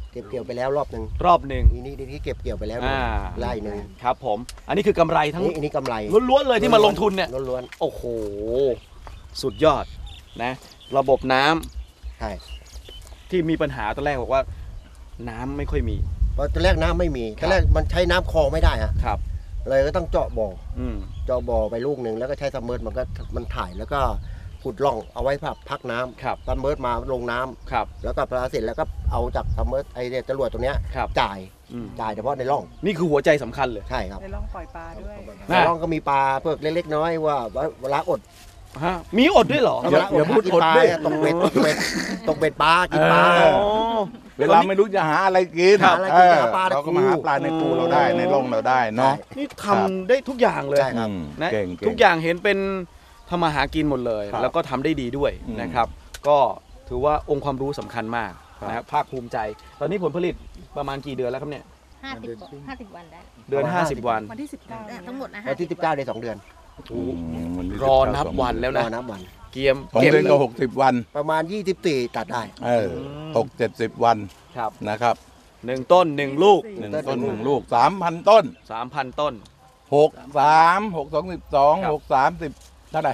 เก็บเกี่ยวไปแล้วรอบหนึ่งรอบหนึ่งทีนี้เก็บเกี่ยวไปแล้วอ่าไร่หนึ่งครับผมอันนี้คือกำไรทั้งอันนี้กำไรล้วนๆเลยที่มาลงทุนเนี่ยล้วนโอ้โหสุดยอดนะระบบน้ำๆใช่ที่มีปัญหาตอนแรกบอกว่าน้ำไม่ค่อยมีเพราะตอนแรกน้ำไม่มีคตรับอนแรกมันใช้น้ำคลองไม่ได้ฮะครับเลยก็ต้องเจาะบ่ออืมเจาะบ่อไปลูกหนึ่งแล้วก็ใช้ซัมเมอร์มันถ่ายแล้วก็ขุดร่องเอาไว้พักน้ำครับซัมเมอร์มาลงน้ำครับแล้วก็พอเสร็จแล้วก็เอาจากซัมเมอร์ไอเนี่ยจรวดตรงเนี้ยครับจ่ายอืมเฉพาะในร่องนี่คือหัวใจสำคัญเลยใช่ครับในร่องปล่อยปลาด้วยในร่องก็มีปลาเพิกเล็กๆน้อยว่าเวลาอดฮะมีอดด้วยเหรอเวลาอดพูดปลาตกเบ็ดตกเบ็ดปลากินปลาอ๋อเวลาไม่รู้จะหาอะไรกินหาอะไรกินเออหาปลาในเราก็มาหาคูปลาในคูเราได้ในร่องเราได้เนาะนี่ทำได้ทุกอย่างเลยใช่ครับนะเก่งทุกอย่างเห็นเป็นทำมาหากินหมดเลยครับแล้วก็ทำได้ดีด้วยอืมนะครับ ก็ถือว่าองค์ความรู้สำคัญมากนะครับภาคภูมิใจ ตอนนี้ผลผลิตประมาณกี่เดือนแล้วครับเนี่ย 50 วันได้เดือน 50 วันวันที่ 19 ทั้งหมดนะวันที่19ได้2 เดือนวันที่รอนับวันแล้วรนะอนับวันเกียมของเก็บเดือนก็60 วันประมาณ24ตัดได้ตก70 วันครับนะครับ 1 ต้น 1 ลูก 1 ต้น 1 ลูก 3,000 ต้น 3,000 ต้น 6 3 6 2 12 6 30เท่าไหร่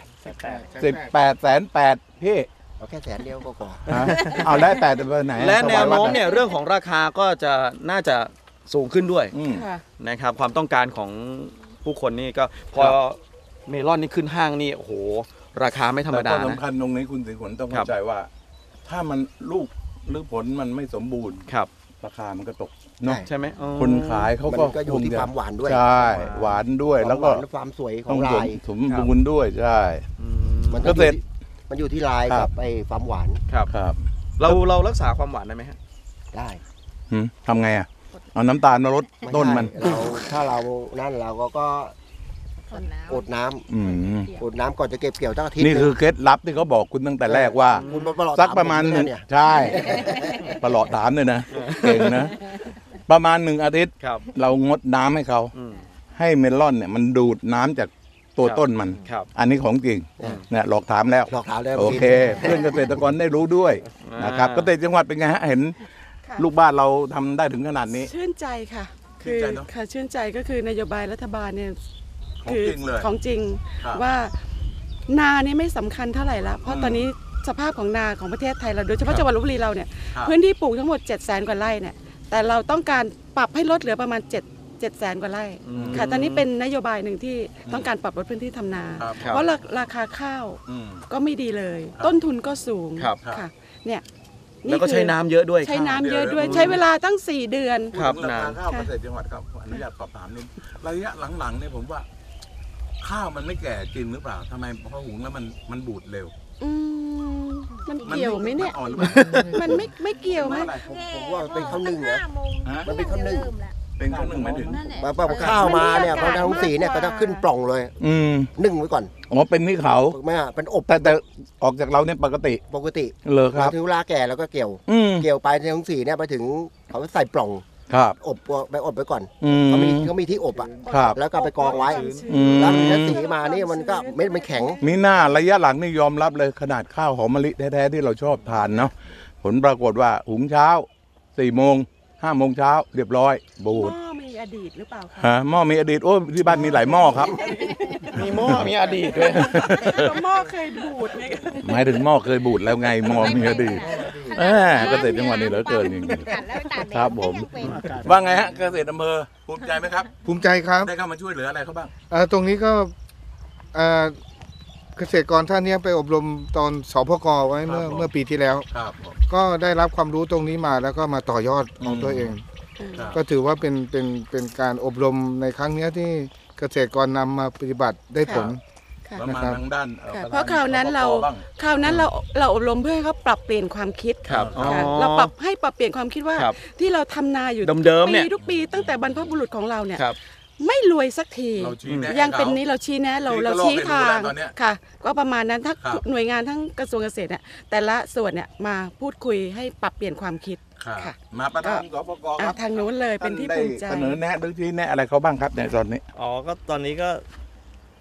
18,800,000พี่เอาแค่100,000เดียวก็พอฮะเอาได้8เบอร์ไหนและแนวโน้มเนี่ยเรื่องของราคาก็จะน่าจะสูงขึ้นด้วยอืมค่ะนะครับความต้องการของผู้คนนี่ก็พอครับเมลอนนี่ขึ้นห้างนี่โอ้โหราคาไม่ธรรมแต่ดาก็นะสำคัญตรงนี้คุณสิงห์ผลต้องครัเข้าบใจว่า ถ้ามันลูกหรือผลมันไม่สมบูรณ์ครับราคามันก็ตกเนาะใช่ไหมอ๋อคนขายเขามันก็ก็อยู่ที่งจะความหวานด้วยใช่หวานด้วยแล้วก็ความสวยขต้ออง งลายสมบูรณ์ด้วยใช่อืมมันเกษตรมันอยู่ที่ลายครักับ บไอ้ความหวานครับครับเรารักษาความหวานได้ไหมฮะได้ทำไงอ่ะเอาน้ำตาลมาลดต้นมันไใช่เราถ้าเรานั่นเราก็ อดน้ำอืมอดน้ำก่อนจะเก็บเกี่ยวตั้งอาทิตย์นี่คือเคล็ดลับที่เขาบอกคุณตั้งแต่แรกว่าคุณประหลอดสักประมาณหนึ่งเนี่ยใช่ประหลอดถามเลยนะเก่งนะ ประมาณ1 อาทิตย์ครับเรางดน้ำให้เขาอืมให้เมลอนเนี่ยมันดูดน้ำจากตัวครับต้นมันครับอันนี้ของจริงเนี่ยหลอกถามแล้วหลอกถามแล้วโอเค เพื่อนเกษตรกรได้รู้ด้วยนะครับเกษตรจังหวัดเป็นไงฮะเห็นค่ะลูกบ้านเราทำได้ถึงขนาดนี้ชื่นใจค่ะชื่นใจเนอะค่ะชื่นใจก็คือนโยบายรัฐบาลเนี่ยของจริงเลยของจริงครับว่านานี่ไม่สำคัญเท่าไหร่ละเพราะตอนนี้สภาพของนาของประเทศไทยเราโดยเฉพาะจังหวัดลพบุรีเราเนี่ยครับพื้นที่ปลูกทั้งหมด 700,000 กว่าไร่เนี่ยแต่เราต้องการปรับให้ลดเหลือประมาณ700,000 กว่าไร่ค่ะตอนนี้เป็นนโยบายหนึ่งที่ต้องการปรับลดพื้นที่ทำนาครับเพราะราคาข้าวอืมก็ไม่ดีเลยครับต้นทุนก็สูงครับค่ะเนี่ยแล้วก็ใช้น้ำเยอะด้วยใช้น้ำเยอะเดี๋ยวด้วยเดี๋ยวใช้เวลาตั้ง 4 เดือนครับพูดถึงราคาข้าวค่ะเกษตรจังหวัดครับอนุญาตสอบถามนิดระยะหลังๆเนี่ยผมว่า ข้าวมันไม่แก่จริงหรือเปล่าทำไมพอหุงแล้วมันบูดเร็วอืมมันเกี่ยวไหมเนี่ยนอ่อนหรือเปล่ามันไม่เกี่ยวไหมผมว่าเป็นข้าวนึ่งนะฮะมันเป็นข้าวนึ่งเป็นข้าวหนึ่งหมายถึงแบบข้าวมาเนี่ยพอทางสีเนี่ยก็จะขึ้นปล่องเลยอืมนึ่งไว้ก่อนอ๋อเป็นนี่เขาถูกไหมอ่ะเป็นอบแต่ออกจากเราเนี่ยปกติปกติเลยคพรัอบ ถึงเวลาแก่แล้วก็เกี่ยวอืมเกี่ยวไปทางสีเนี่ยไปถึงเขาใส่ปล่องครับอบไปอบไปก่อนอืมเขามีที่อบอ่ะครับแล้วก็ไปกองไว้อืมแล้วมันจะสีมานี่มันก็เม็ดมันแข็งมีหน้าระยะหลังนี่ยอมรับเลยขนาดข้าวหอมมะลิแท้ๆที่เราชอบทานเนาะผลปรากฏว่าหุงเช้า4 โมง 5 โมงเช้าเรียบร้อยบูหดม้อมีอดีตหรือเปล่าคะฮะหม้อมีอดีตโอ้ที่บ้านมีหลายหม้อครับมีหม้อมีอดีตด้วยก็หม้อเคยบูดไงหมายถึงหม้อเคยบูดแล้วไงหม้อมีอดีตเกษตรจังหวัดนี้เหลือเกินจริงๆครับผม ว่าไงฮะเกษตรอำเภอภูมิใจไหมครับภูมิใจครับได้เข้ามาช่วยเหลืออะไรเขาบ้างตรงนี้ก็เอ่อเกษตรกรท่านเนี้ยไปอบรมตอนสพกไว้เมื่อครับผมเมื่อปีที่แล้วครับผมก็ได้รับความรู้ตรงนี้มาแล้วก็มาต่อยอดของตัวเองครับก็ถือว่าเป็นการอบรมในครั้งเนี้ยที่เกษตรกรนำมาปฏิบัติได้ผลค่ะแล้วมาทางด้านค่ะปะธเพราะคราวนั้นเราสปกบ้งคราวนั้นเราอบรมเพื่อให้เขาปรับเปลี่ยนความคิดครับค่ะอ๋อเราปรับเปลี่ยนความคิดว่าครับที่เราทำนาอยู่เดิมๆเนี่ยทุกปีตั้งแต่บรรพบุรุษของเราเนี่ยครับไม่รวยสักทีเราชี้แนะยังเป็นให้ขานี้เราชี้แนะเราทีนี้เราก็ชี้โลกให้รู้ทางแล้วตอนเนี้ยค่ะ ก็ประมาณนั้นถ้าครับหน่วยงานทั้งกระทรวงเกษตรเนี่ยแต่ละส่วนเนี่ยมาพูดคุยให้ปรับเปลี่ยนความคิดครับค่ะมาประธานสปกครับทางนู้นเลยเป็นที่ภูมิใจท่านได้เสนอแนะหรือชี้แนะอะไรเขาบ้างครับในตอนนี้อ๋อ ก็ตอนนี้ก็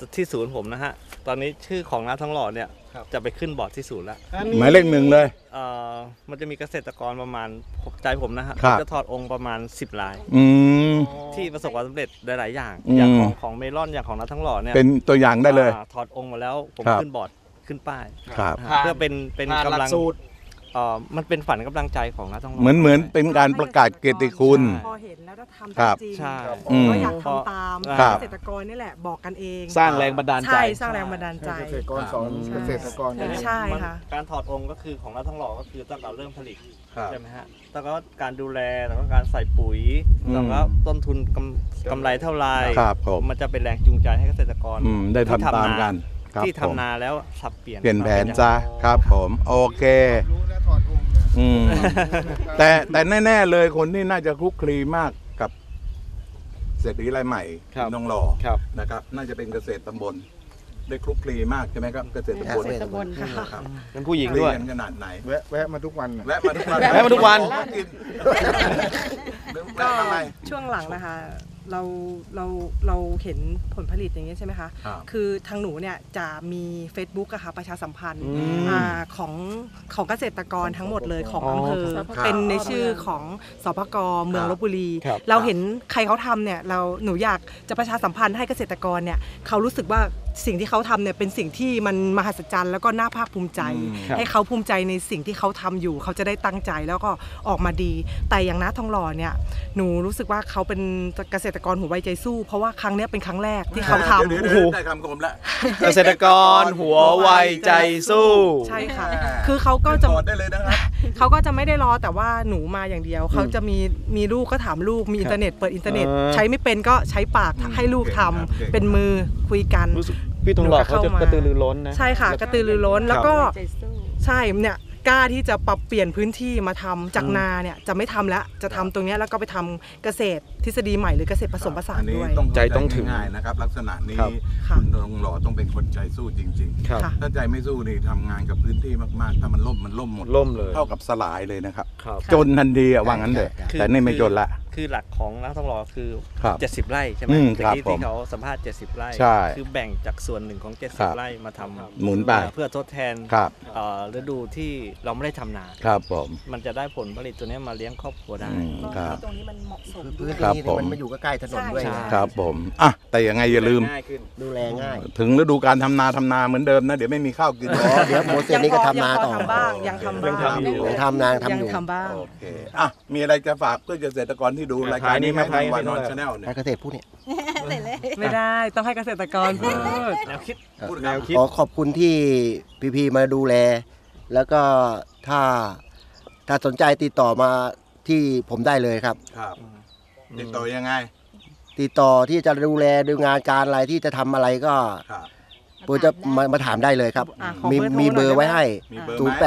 ที่ศูนย์ผมนะฮะตอนนี้ชื่อของน้าทองหล่อเนี่ยจะไปขึ้นบอร์ดที่ศูนย์แล้วหมายเลข 1เลยมันจะมีเกษตรกรประมาณใจผมนะฮะครับจะถอดองค์ประมาณ10รายอืมที่ประสบความสำเร็จหลายๆอย่างอืมอย่างของเมลอนอย่างของน้าทองหล่อเนี่ยเป็นตัวอย่างได้เลยถอดองค์มาแล้วผมครับขึ้นบอร์ดขึ้นป้ายครับนะฮะเพื่อเป็นกำลังมันเป็นฝันกำลังใจของน้าทองหล่อเหมือนเป็นการประกาศเกียรติคุณพอเห็นแล้วถ้าทำครับจริงใช่ก็อยากทำตามครับเกษตรกรนี่แหละบอกกันเองสร้างแรงบันดาลใจใช่สร้างแรงบันดาลใจเกษตรกรสอนเกษตรกรใช่ค่ะการถอดองค์ก็คือของน้าทองหล่อก็คือตั้งแต่เริ่มผลิตครับใช่ไหมฮะแล้วก็การดูแลแล้วก็การใส่ปุ๋ย แล้วก็ต้นทุนกำไรเท่าไหร่ครับผมมันจะเป็นแรงจูงใจให้เกษตรกรได้ทำตามกันครับที่ผมทำนาแล้วสับเปลี่ยนเปลี่ยนแผนมาซะครับผมโอเคอืมแต่แน่ๆเลยคนที่น่าจะคลุกคลีมากกับเศรษฐีรายใหม่ครับน้องหล่อครับนะครับ น่าจะเป็นเกษตรตำบลได้คลุกคลีมากใช่ไหมครับเกษตรตำบลเกษตรตำบลค่ะครับเป็นผู้หญิงเรีด้วยยนขนาดไหนแวะมาทุกวันน่ะแวะมาทุกวันแวะมาทุกวันกินก็แวะทำไมช่วงหลังนะคะเราเห็นผลผลิตอย่างนี้ยใช่ไหมคะครับคือทางหนูเนี่ยจะมี Facebook อะค่ะประชาสัมพันธ์อืมของเกษตรกรทั้งหมดเลยของอำเภอครับเป็นในชื่อของสปกเมืองลพบุรีครับเราเห็นใครเขาทำเนี่ยหนูอยากจะประชาสัมพันธ์ให้เกษตรกรเนี่ยเขารู้สึกว่าสิ่งที่เขาทำเนี่ยเป็นสิ่งที่มันมหัศจรรย์แล้วก็น่าภาคภูมิใจครับให้เขาภูมิใจในสิ่งที่เขาทำอยู่เขาจะได้ตั้งใจแล้วก็ออกมาดี แต่อย่างน้าทองหล่อเนี่ยหนูรู้สึกว่าเขาเป็นเกษตรกรหัวไวใจสู้ เพราะว่าครั้งเนี้ยเป็นครั้งแรกที่เขาทำเดี๋ยวโอ้โหได้คำคมแล้วเกษตรกรหัวไวใจสู้ใช่ค่ะ คือเขาก็จะกดได้เลยนะครับเขาก็จะไม่ได้รอแต่ว่าหนูมาอย่างเดียว เขาจะมีลูกก็ถามลูกมีอินเทอร์เน็ตเปิดอินเทอร์เน็ต ใช้ไม่เป็นก็ใช้ปากให้ลูกทำเก่งครับเป็นมือคุยกันรู้สึกพี่ทองหล่อเขาจะกระตือรือร้นนะใช่ค่ะ กระตือรือร้นแล้วก็ใจสู้ใช่เนี่ยกล้าที่จะปรับเปลี่ยนพื้นที่มาทำจากนาเนี่ยจะไม่ทำแล้วจะทำตรงเนี้ยแล้วก็ไปทำเกษตรทฤษฎีใหม่หรือเกษตรผสมผสานด้วยอันนี้ใจต้องถึงง่ายๆนะครับ ลักษณะนี้ครับค่ะคุณทองหล่อต้องเป็นคนใจสู้จริงครับค่ะๆ ถ้าใจไม่สู้นี่ทำงานกับพื้นที่มากๆ ถ้ามันล่มหมดล่มเลยเท่ากับสลายเลยนะครับครับจนทันทีอะว่างั้นเลยคือแต่นี่ไม่จนละคือหลักของน้าทองหล่อคือครับ 70 ไร่ใช่ไหมอืมเมื่ครับอกี้ผมที่เขาสัมภาษณ์70 ไร่ใช่คือแบ่งจากส่วนหนึ่งของครับ 70 ไร่มาทำหมุนไปเพื่อทดแทนครับฤดูที่เราไม่ได้ทำนาครับผมมันจะได้ผลผลิตตัวเนี้ยมาเลี้ยงครอบครัวได้อืมครับตรงนี้มันเหมาะสมพื้นครับที่ผมมันมาอยู่ใกล้ๆถนนด้วยใช่ครับผมอ่ะแต่ยังไงอย่าลืมง่ายขึ้นดูแลง่ายถึงฤดูการทำนาเหมือนเดิมนะ เดี๋ยวไม่มีข้าวกินเดี๋ยวโมเสสนี่ก็ทำนาต่อยังพอทำบ้างยังทำบ้างยังทำอยู่ยังทำนาทำยังอยู่ทำบ้างโอเคอ่ะมีอะไรจะฝากเพื่อเกษตรกรที่ดูรายการนี้ไหมทางวันนอนชาแนลเนี่ยนักเกษตรพูดเนี่ยไม่ได้ต้องให้เกษตรกรพูดแนวคิดพูดแนวคิดขอขอบคุณที่พี่ๆมาดูแล แล้วก็ถ้าสนใจติดต่อมาที่ผมได้เลยครับครับติดต่อยังไงติดต่อที่จะดูแลดูงานการอะไรที่จะทำอะไรก็ครับโปรจะมาถามได้เลยครับอ่ะขอมีเบอร์โทรหน่อยเบอร์ไว้ให้มีเบอร์ไหม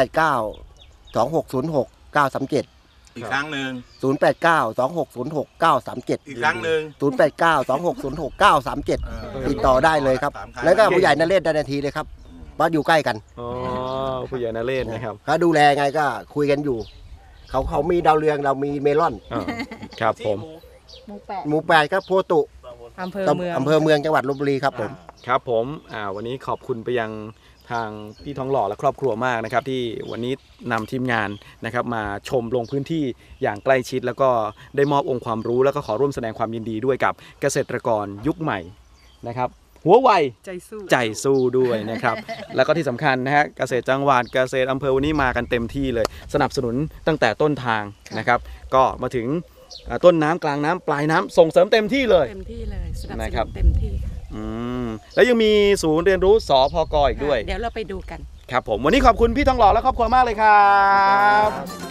089 2606 937 อีกครั้งหนึ่ง 089 2606 937 อีกครั้งหนึ่ง 089 2606 937 ติดต่อได้เลยครับสามครั้งแล้วก็ผู้ใหญ่นเรศได้นาทีเลยครับบ้านอยู่ใกล้กันอ๋อผู้ใหญ่นเรศนะครับถ้าดูแลไงก็คุยกันอยู่ เขามีดาวเรืองเรามีเมลอนอ่าครับผมหมู่แปดครับโพตุอำเภอเมืองอำเภอเมืองจังหวัดลพบุรีครับผมครับผมวันนี้ขอบคุณไปยังทางพี่ทองหล่อและครอบครัวมากนะครับ ที่วันนี้นำทีมงานนะครับมาชมลงพื้นที่อย่างใกล้ชิด แล้วก็ได้มอบองค์ความรู้แล้วก็ขอร่วมแสดงความยินดีด้วยกับเกษตรกรยุคใหม่นะครับ หัวไวใจสู้ใจสู้ด้วยนะครับ แล้วก็ที่สำคัญนะฮะเกษตรจังหวัดเกษตรอำเภอวันนี้มากันเต็มที่เลย สนับสนุนตั้งแต่ต้นทางนะครับ ก็มาถึงต้นน้ำกลางน้ำปลายน้ำส่งเสริมเต็มที่เลยเต็มที่เลยสนับสนะคนุรับนเต็มที่ค่ะแล้วยังมีศูนย์เรียนรู้สพกอีกด้วยเดี๋ยวเราไปดูกันครับผมวันนี้ขอบคุณพี่ทองหล่อและครอบครัวมากเลยครับ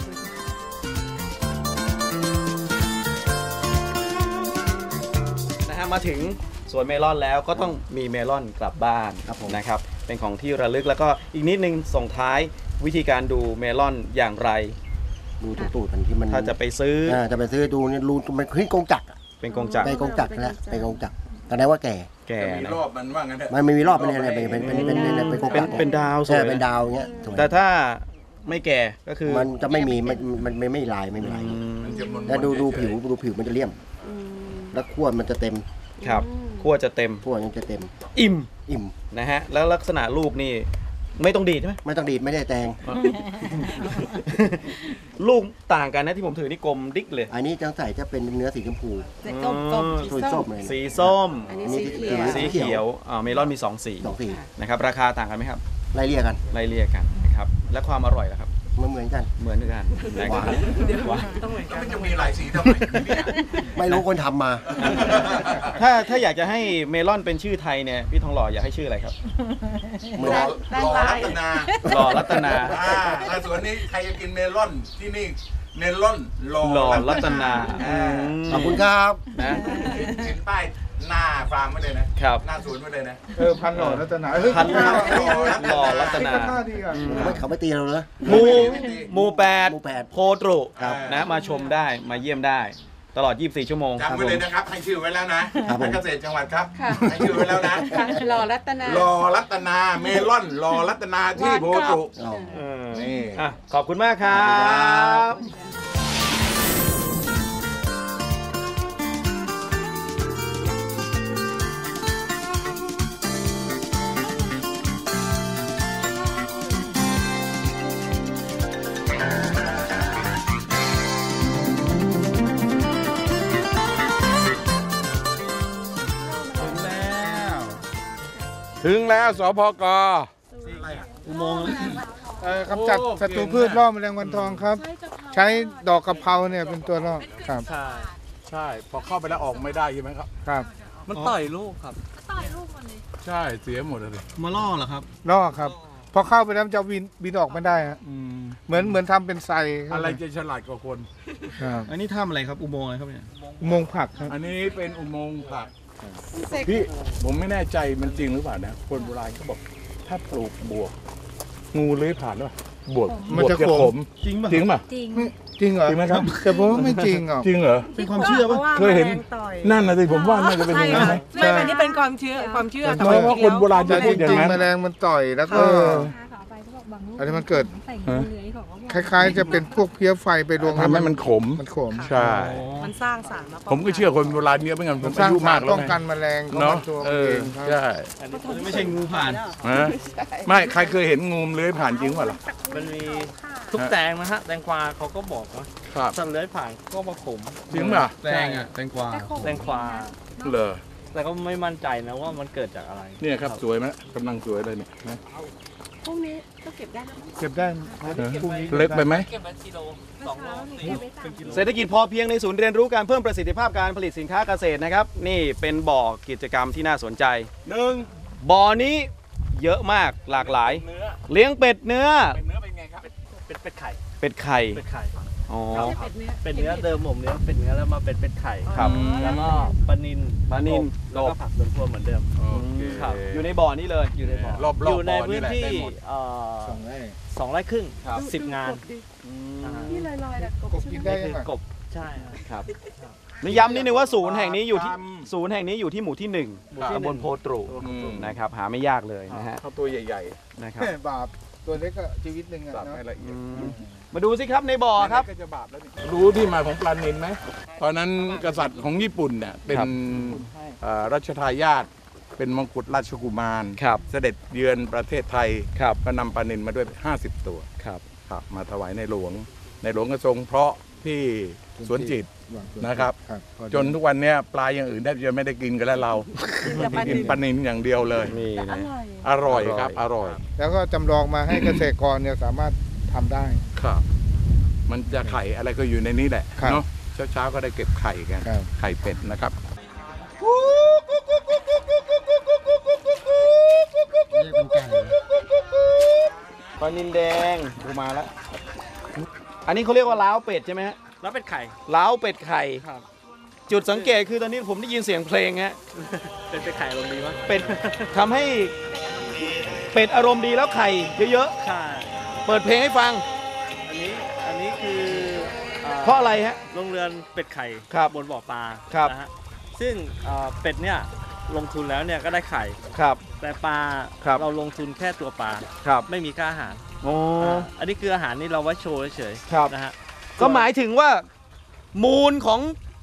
นะฮะมาถึงสวนเมลอนแล้วก็ต้องมีเมลอนกลับบ้านนะครับเป็นของที่ระลึกแล้วก็อีกนิดนึงส่งท้ายวิธีการดูเมลอนอย่างไรดูตูดๆมันที่มันถ้าจะไปซื้อจะไปซื้อดูเนี่ยรูมันขึ้นกงจักรอะเป็นกงจักรไปกงจักรแล้วไปกงจักรตอนนั้นว่าแก่แก่มีนะรอบมันว่างั้นเถอะมันไม่มีรอบเป็นอะไรเป็นกงจักรเป็นดาวสใช่วยเป็นดาวอย่างเงี้ยสวยแต่ถ้าไม่แก่ก็คือมันจะไม่มีมันไม่ลายไม่มีลายมันจะมนๆแล้วดูเฉยๆผิวมันจะเลี่ยม แล้วขั้วมันจะเต็มครับขั้วจะเต็มขั้วมันจะเต็มอิ่มอิ่มนะฮะแล้วลักษณะลูกนี่ไม่ต้องดีดใช่ไหมไม่ต้องดีดไม่ได้แตงลูกต่างกันนะที่ผมถือนี่กลมดิ๊กเลยอันนี้จังใส่จะเป็นเนื้อสีชมพูส้มๆสีส้มเลยสีส้มอันนี้สีเขียวสีเขียวเมลอนมี2 สี 2 สีนะครับราคาต่างกันไหมครับไล่เลี่ยกันไล่เลี่ยกันนะครับและความอร่อยล่ะครับมันเหมือนกันเหมือนกันนะครับหวานมันจะมีหลายสีทำไมเนี่ยไม่รู้คนทำมาถ้าอยากจะให้เมลอนเป็นชื่อไทยเนี่ยพี่ทองหล่ออยากให้ชื่ออะไรครับหล่อรัตนาหล่อรัตนาส่วนนี้ใครจะกินเมลอนที่นี่เมลอนหล่อหล่อรัตนาขอบคุณครับนะเห็นป้ายหน้าฟาร์มไว้เลยนะครับหน้าสวนไว้เลยนะพันหล่อรัตนาพันหล่อรัตนาก็ท่าดีอ่ะเขาไม่ตีเราเลยหมู่หมู่หมู่แปด 8โพตรุครับนะมาชมได้มาเยี่ยมได้ตลอด 24 ชั่วโมงจำไว้เลยนะครับให้ชื่อไว้แล้วนะครับผมเกษตรจังหวัดครับให้ชื่อไว้แล้วนะหล่อรัตนาหล่อรัตนาเมลอนหล่อรัตนาที่โพตุอ๋อนี่อ่ะขอบคุณมากครับถึงแล้วสพกอุโมงค์กำจัดศัตรูพืชล่อแมลงวันทองครับ ใช้ดอกกะเพราเนี่ยเป็นตัวล่อครับใช่ ใช่ พอเข้าไปแล้วออกไม่ได้ใช่ไหมครับครับมันต่อยลูกครับใช่เสียหมดเลยมาล่อเหรอครับล่อครับ พอเข้าไปแล้วมันจะบินออกไม่ได้ฮะเหมือนทำเป็นไซอะไรจะฉลาดกว่าคนครับอันนี้ถ้ำอะไรครับอุโมงค์อะไรครับเนี่ยอุโมงค์ผักครับอันนี้เป็นอุโมงค์ผักพี่ผมไม่แน่ใจมันจริงหรือเปล่านะ คนโบราณเขาบอกถ้าปลูกบวก งูเลื้อยผ่านหรือเปล่าบวกมันจะบวกขมจริงป่ะจริงป่ะจริงจริงเหรอจริงไหมครับแต่ผมว่าไม่จริงหรอกจริงเหรอเป็นความเชื่อป่ะเคยเห็น นั่นนะสิผมว่าน่าจะเป็นอย่างนั้นนะไม่อันนี้เป็นความเชื่อแต่เพราะว่าคนโบราณแต่จะจพูดอย่างริงนั้นๆแมลงมันต่อยแล้วก็อันนี้มันเกิดคล้ายๆ จะเป็นพวกเพี้ยไฟไปรวมทำให้มันขมมันขมใช่มันสร้างสารมาป้งผมก็เชื่อคนโบราณเนี้ยเหมือนกันผมสร้าอาง ยุมากแล้วป้องกันไงแมลงของเนาะมันตัวเอมันอเองครับใช่ไม่ใช่งูผ่านฮะไม่ใครเคยเห็นงูเลื้อยผ่านจริงเปล่าล่ะมันมีทุกแตงนะฮะแตงกวาเขาก็บอกว่าครับสัตว์เลื้อยผ่านก็มาขมจริงป่ะแตงอ่ะแตงกวาแตงกวาเหรอแต่ก็ไม่มั่นใจนะว่ามันเกิดจากอะไรเนี่ยครับสวยไหมกำลังสวยเลยเนี่ยนะพรุ่งนี้ก็เก็บได้แล้วเก็บได้เล็กไปไหมเก็บเป็นกิโล2 โลเศรษฐกิจพอเพียงในศูนย์เรียนรู้การเพิ่มประสิทธิภาพการผลิตสินค้าเกษตรนะครับ นี่เป็นบ่อกิจกรรมที่น่าสนใจบ่อนี้เยอะมากหลากหลายเนื้อเลี้ยงเป็ดเนื้อเป็นเนื้อเป็นไงครับเป็นเป็ดไข่เป็ดไข่เป็ดไข่อ๋อครับเป็นเนื้อเดิมผมเลี้ยงเป็นเนื้อแล้วมาเป็นเป็ดไข่ครับแล้วก็ปลานิลปลานิลแล้วก็ผักสวนครัวเหมือนเดิม ครับอยู่ในบ่อนี้เลยอยู่ในบ่อรอบๆอยู่ในบ่อนี่พื้นแหละที่ได้หมด 2 ไร่ครึ่งครับ 10 งานนี่ลอยๆนะกบกินได้นี่ยังคือไงกบใช่ครับครับนี่ย้ำนิดนึงว่าศูนย์แห่งนี้อยู่ที่ศูนย์แห่งนี้อยู่ที่หมู่ที่ 1ตำบลโพตรุนะครับหาไม่ยากเลยนะฮะเขาตัวใหญ่นะครับบาปตัวเล็กก็ชีวิตหนึ่งๆอะสับเนาะให้ละเอียดมาดูสิครับในบ่อครับก็จะบาปแล้วนี่รู้ที่มาของปลานิลไหมตอนนั้นกษัตริย์ของญี่ปุ่นเนี่ยเป็นครับรัชทายาทเป็นมงกุฎราชกุมารครับเสด็จเยือนประเทศไทยครับก็นำปลานิลมาด้วย 50 ตัวครับครับมาถวายในหลวงก็ทรงเพราะที่สวนจิตนะครับ จนทุกวันเนี้ยปลาอย่างอื่นแทบจะไม่ได้กินกันแล้วเรากินปลานิลอย่างเดียวเลยนี่แต่อนะร่อยอร่อยครับอร่อยแล้วก็จำลองมาให้เกษตรกรเนี่ยสามารถทำได้ครับ มันจะไข่อะไรก็อยู่ในนี้แหละครับเนาะเช้าๆก็ได้เก็บไข่กันครับไข่เป็ดนะครับปลานินแดงดูมาแล้ว อันนี้เขาเรียกว่าล้าวเป็ดใช่ไหมฮะแล้วเป็ดไข่ล้าวเป็ดไข่ครับจุดสังเกตคือตอนนี้ผมได้ยินเสียงเพลงฮะเป็นเป็ดไข่ลมณ์ดีมั้ยเป็ดทำให้เป็ดอารมณ์ดีแล้วไข่เยอะใช่ๆ เปิดเพลงให้ฟังอันนี้คืออ่เพราะอะไรฮะโรงเรือนเป็ดไข่ครับบนบ่อปลาครับนะฮะซึ่งเป็ดเนี่ยลงทุนแล้วเนี่ยก็ได้ไข่ครับแต่ปลาครับเราลงทุนแค่ตัวปลาครับไม่มีค่าอาหารโอ้อันนี้คืออาหารนี่เราไว้โชว์เฉยๆครับนะฮะก็หมายถึงว่ามูลของ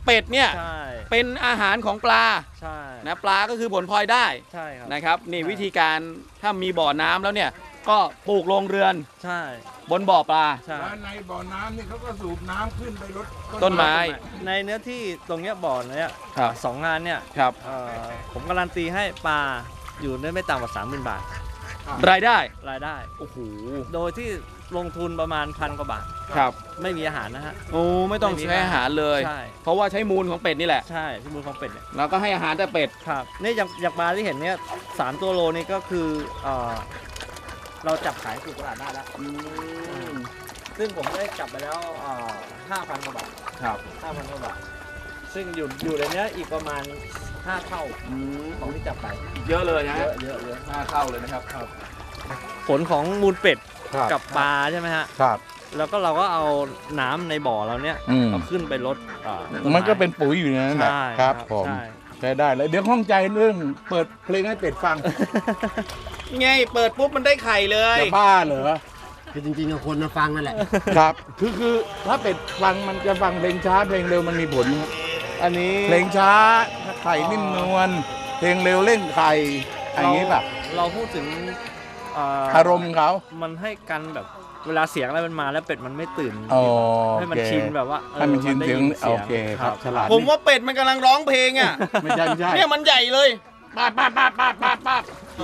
เป็ดเนี่ยใช่เป็นอาหารของปลาใช่นะปลาก็คือผลพลอยได้ใช่ครับนะครับนี่ใช่วิธีการถ้ามีบ่อน้ำแล้วเนี่ยก็ปลูกโรงเรือนใช่บนบ่อปลาใช่แล้วในบ่อน้ำนี่เขาก็สูบน้ำขึ้นไปรดต้นไม้ในเนื้อที่ตรงเนี้ยบ่อเนี้ยครับสองงานเนี่ยครับผมการันตีให้ปลาอยู่ได้ไม่ต่ำกว่า 30,000 บาทรายได้รายได้โอ้โหโดยที่ลงทุนประมาณ1,000 กว่าบาทครับไม่มีอาหารนะฮะโอ้ไม่ต้องใช้อาหารเลยใช่เพราะว่าใช้มูลของเป็ดนี่แหละใช่ที่มูลของเป็ดเนี่ยเราก็ให้อาหารแต่เป็ดครับนี่อย่างปลาที่เห็นเนี่ย3 ตัวโลนี่ก็คือเราจับขายสู่ตลาดได้แล้วซึ่งผมได้จับไปแล้ว5,000 กว่าบาทครับ 5,000 กว่าบาทซึ่งอยู่ในเนี้ยอีกประมาณ5 เท่าของที่จับไปเยอะเลยนะเยอะ 5 เท่าเลยนะครับผลของมูลเป็ดครับกับปลาใช่ไหมฮะครับแล้วก็เราก็เอาน้ำในบ่อเราเนี่ยอืมเอาขึ้นไปลดต้ไมันก็เป็นปุ๋ยอยู่ในนั้นแหละใช่ครับผมใช่ใช้ได้เลยเดี๋ยวข้องใจเรื่องเปิดเพลงให้เป็ดฟังไงเปิดปุ๊บมันได้ไข่เลยจะบ้าเหรอคือจริงๆก็คนมาฟังนั่นแหละครับคือถ้าเป็ดฟังมันจะฟังเพลงช้าเพลงเร็วมันมีผลครับอันนี้เพลงช้าไข่นิ่มนวลเพลงเร็วเล่นไข่อะไรอย่างนี้แบบเราพูดถึงอารมณ์เขามันให้กันแบบเวลาเสียงอะไรมันมาแล้วเป็ดมันไม่ตื่นอ๋อให้มันโอเคชินแบบว่าให้มันชินได้เสียงยิโอเคครับฉลาดผมว่าเป็ดมันกำลังร้องเพลงอ่ะไม่ใช่ไม่ใช่เนี่ยมันใหญ่เลยป้าป้าป้าป้าป้าป้า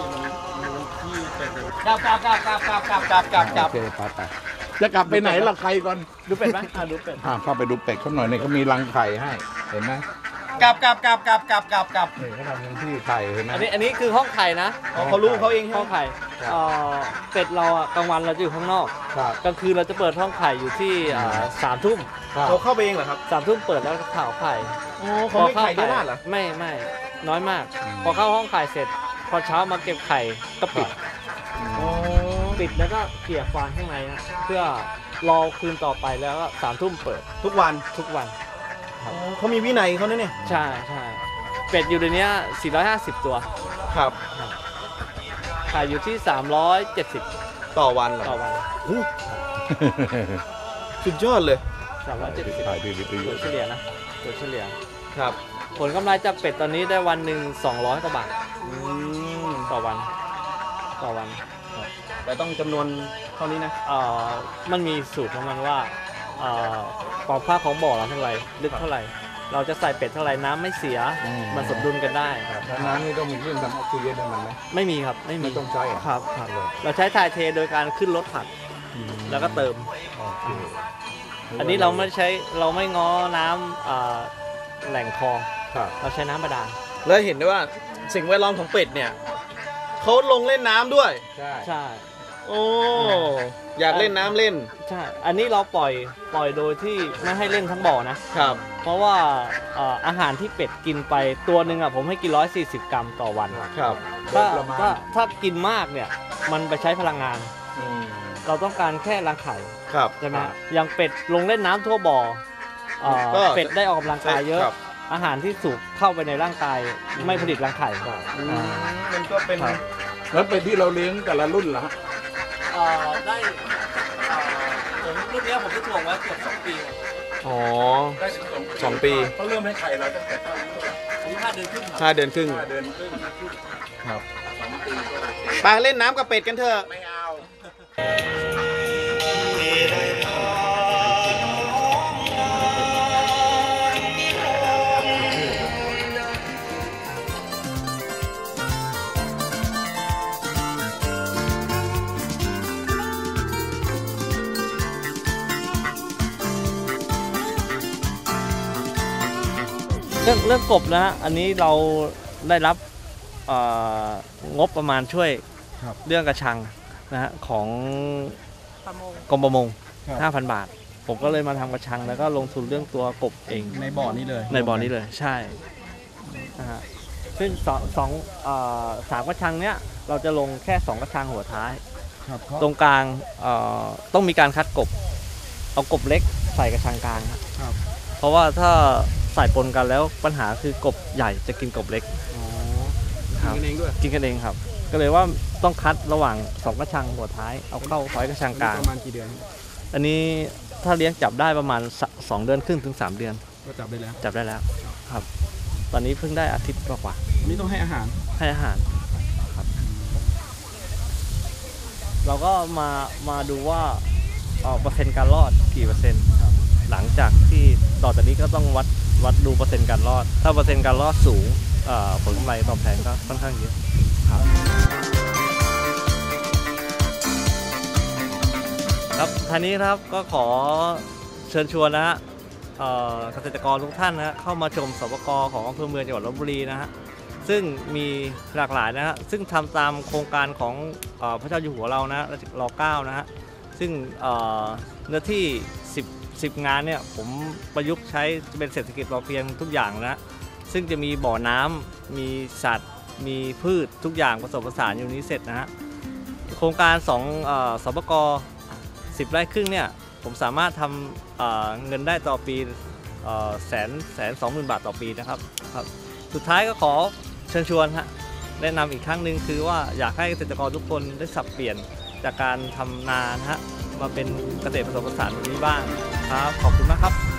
กับโอเคไปจะกลับไปไหนล่ะใครก่อนดูเป็ดไหมดูเป็ดเข้าไปดูเป็ดเขาหน่อยเนี่ยเขามีรังไข่ให้เห็นไหมกับนี่เขาทำเป็นที่ไข่เห็นไหมอันนี้คือห้องไข่นะเขารู้เขาเองห้องไข่เป็ดเราอะกลางวันเราจะอยู่ข้างนอกครับกลางคืนเราจะเปิดห้องไข่อยู่ที่3 ทุ่มครับเขาเข้าไปเองเหรอครับ 3 ทุ่มเปิดแล้วข่าวไข่โอ้เขาไม่ไข่ได้บ้านเหรอไม่น้อยมาก พอเข้าห้องไข่เสร็จ พอเช้ามาเก็บไข่ก็ปิด ปิดแล้วก็เกลี่ยฟางข้างในนะเพื่อรอคืนต่อไปแล้วก็3 ทุ่มเปิดทุกวันทุกวันเขามีวินัยเขานะเนี่ยใช่เป็ดอยู่ในเนี้ย450 ตัวครับขายอยู่ที่370 ต่อวันเหรอต่อวันสุดยอดเลย 370 ถ่ายดีดีตัวเฉลี่ยนะตัวเฉลี่ยครับผลกำไรจากเป็ดตอนนี้ได้วันหนึ่ง200 กว่าบาทต่อวันแต่ต้องจำนวนเท่านี้นะมันมีสูตรของมันว่าความกว้างของบ่อเราเท่าไหร่ลึกเท่าไหร่ เราจะใส่เป็ดเท่าไหร่น้ำไม่เสียมันสมดุลกันได้แล้วน้ำนี่ต้องมีเครื่องทำออกซิเจนให้มันไหมไม่มีครับไม่มีไม่ต้องใช้เหรอครับเราใช้ถ่ายเทโดยการขึ้นรถผักแล้วก็เติม อันนี้เราไม่ง้อน้ำแหล่งคลองครับเราใช้น้ำบาดาลแล้วเห็นได้ว่าสิ่งแวดล้อมของเป็ดเนี่ยเขาลงเล่นน้ำด้วยใช่ใช่โอ้อยากเล่นน้ำเล่นใช่อันนี้เราปล่อยโดยที่ไม่ให้เล่นทั้งบ่อนะครับเพราะว่าอาหารที่เป็ดกินไปตัวหนึ่งผมให้กิน140 กรัมต่อวันครับถ้ากินมากเนี่ยมันไปใช้พลังงาน เราต้องการแค่รังไข่ครับใช่ไหมอย่างเป็ดลงเล่นน้ำทั่วบ่อเป็ดได้ออกกำลังกายเยอะครับอาหารที่สูบเข้าไปในร่างกายไม่ผลิตรังไข่มันก็เป็นแล้วเป็ดที่เราเลี้ยงแต่ละรุ่นล่ะฮะได้ผมรุ่นนี้ผมได้ถ่วงไว้เกือบ2 ปีอ๋อ2 ปีเขาเริ่มให้ไข่เราตั้งแต่เท่านี้อันนี้5 เดือนครึ่ง 5 เดือนครึ่ง 5 เดือนครึ่งครับ 2 ปีก็โอเคไปเล่นน้ำกับเป็ดกันเถอะไม่เอาเรื่องกบนะฮะอันนี้เราได้รับงบประมาณช่วยเรื่องกระชังนะฮะของกรมประมง 5,000 บาท ผมก็เลยมาทำกระชังแล้วก็ลงทุนเรื่องตัวกบเองในบ่อนี้เลยในบ่อนี้เลยใช่นะฮะซึ่ง3 กระชังเนี้ยเราจะลงแค่2 กระชังหัวท้าย ตรงกลางต้องมีการคัดกบเอากบเล็กใส่กระชังกลางครับเพราะว่าถ้าใส่ปนกันแล้วปัญหาคือกบใหญ่จะกินกบเล็กกินกันเองด้วยกินกันเองครับ ก็เลยว่าต้องคัดระหว่าง2 กระชังหัวท้ายเอาเข้าไว้กระชังกลางประมาณกี่เดือนอันนี้ถ้าเลี้ยงจับได้ประมาณ2 เดือนครึ่งถึง3 เดือนก็จับได้แล้วจับได้แล้วครับ ตอนนี้เพิ่งได้อาทิตย์กว่าอันนี้ต้องให้อาหารให้อาหารครับ เราก็มาดูว่าเปอร์เซ็นต์การรอดกี่เปอร์เซ็นต์ครับหลังจากที่ต่อจากนี้ก็ต้องวัดดูเปอร์เซ็นต์การรอดถ้าเปอร์เซ็นต์การรอดสูงผลกำไรตอบแทนก็ค่อนข้างเยอะครับครับทีนี้ครับก็ขอเชิญชวนนะฮะเกษตรกรทุกท่านนะเข้ามาชมสปก.ของอำเภอเมืองจังหวัดลพบุรีนะฮะซึ่งมีหลากหลายนะฮะซึ่งทำตามโครงการของพระเจ้าอยู่หัวเรานะร.9 นะฮะซึ่งเนื้อที่10งานเนี่ยผมประยุกต์ใช้เป็นเศรษฐกิจพอเพียงทุกอย่างนะซึ่งจะมีบ่อน้ำมีสัตว์มีพืชทุกอย่างผสมผสานอยู่นี้เสร็จนะฮะโครงการ2สปก10 ไร่ครึ่งเนี่ยผมสามารถทำเงินได้ต่อปี120,000 บาทต่อปีนะครับสุดท้ายก็ขอเชิญชวนฮะแนะนำอีกครั้งหนึ่งคือว่าอยากให้เกษตรกรทุกคนได้สับเปลี่ยนจากการทำนานะฮะมาเป็นเกษตรผสมผสานแบบนี้บ้างครับขอบคุณมากครับ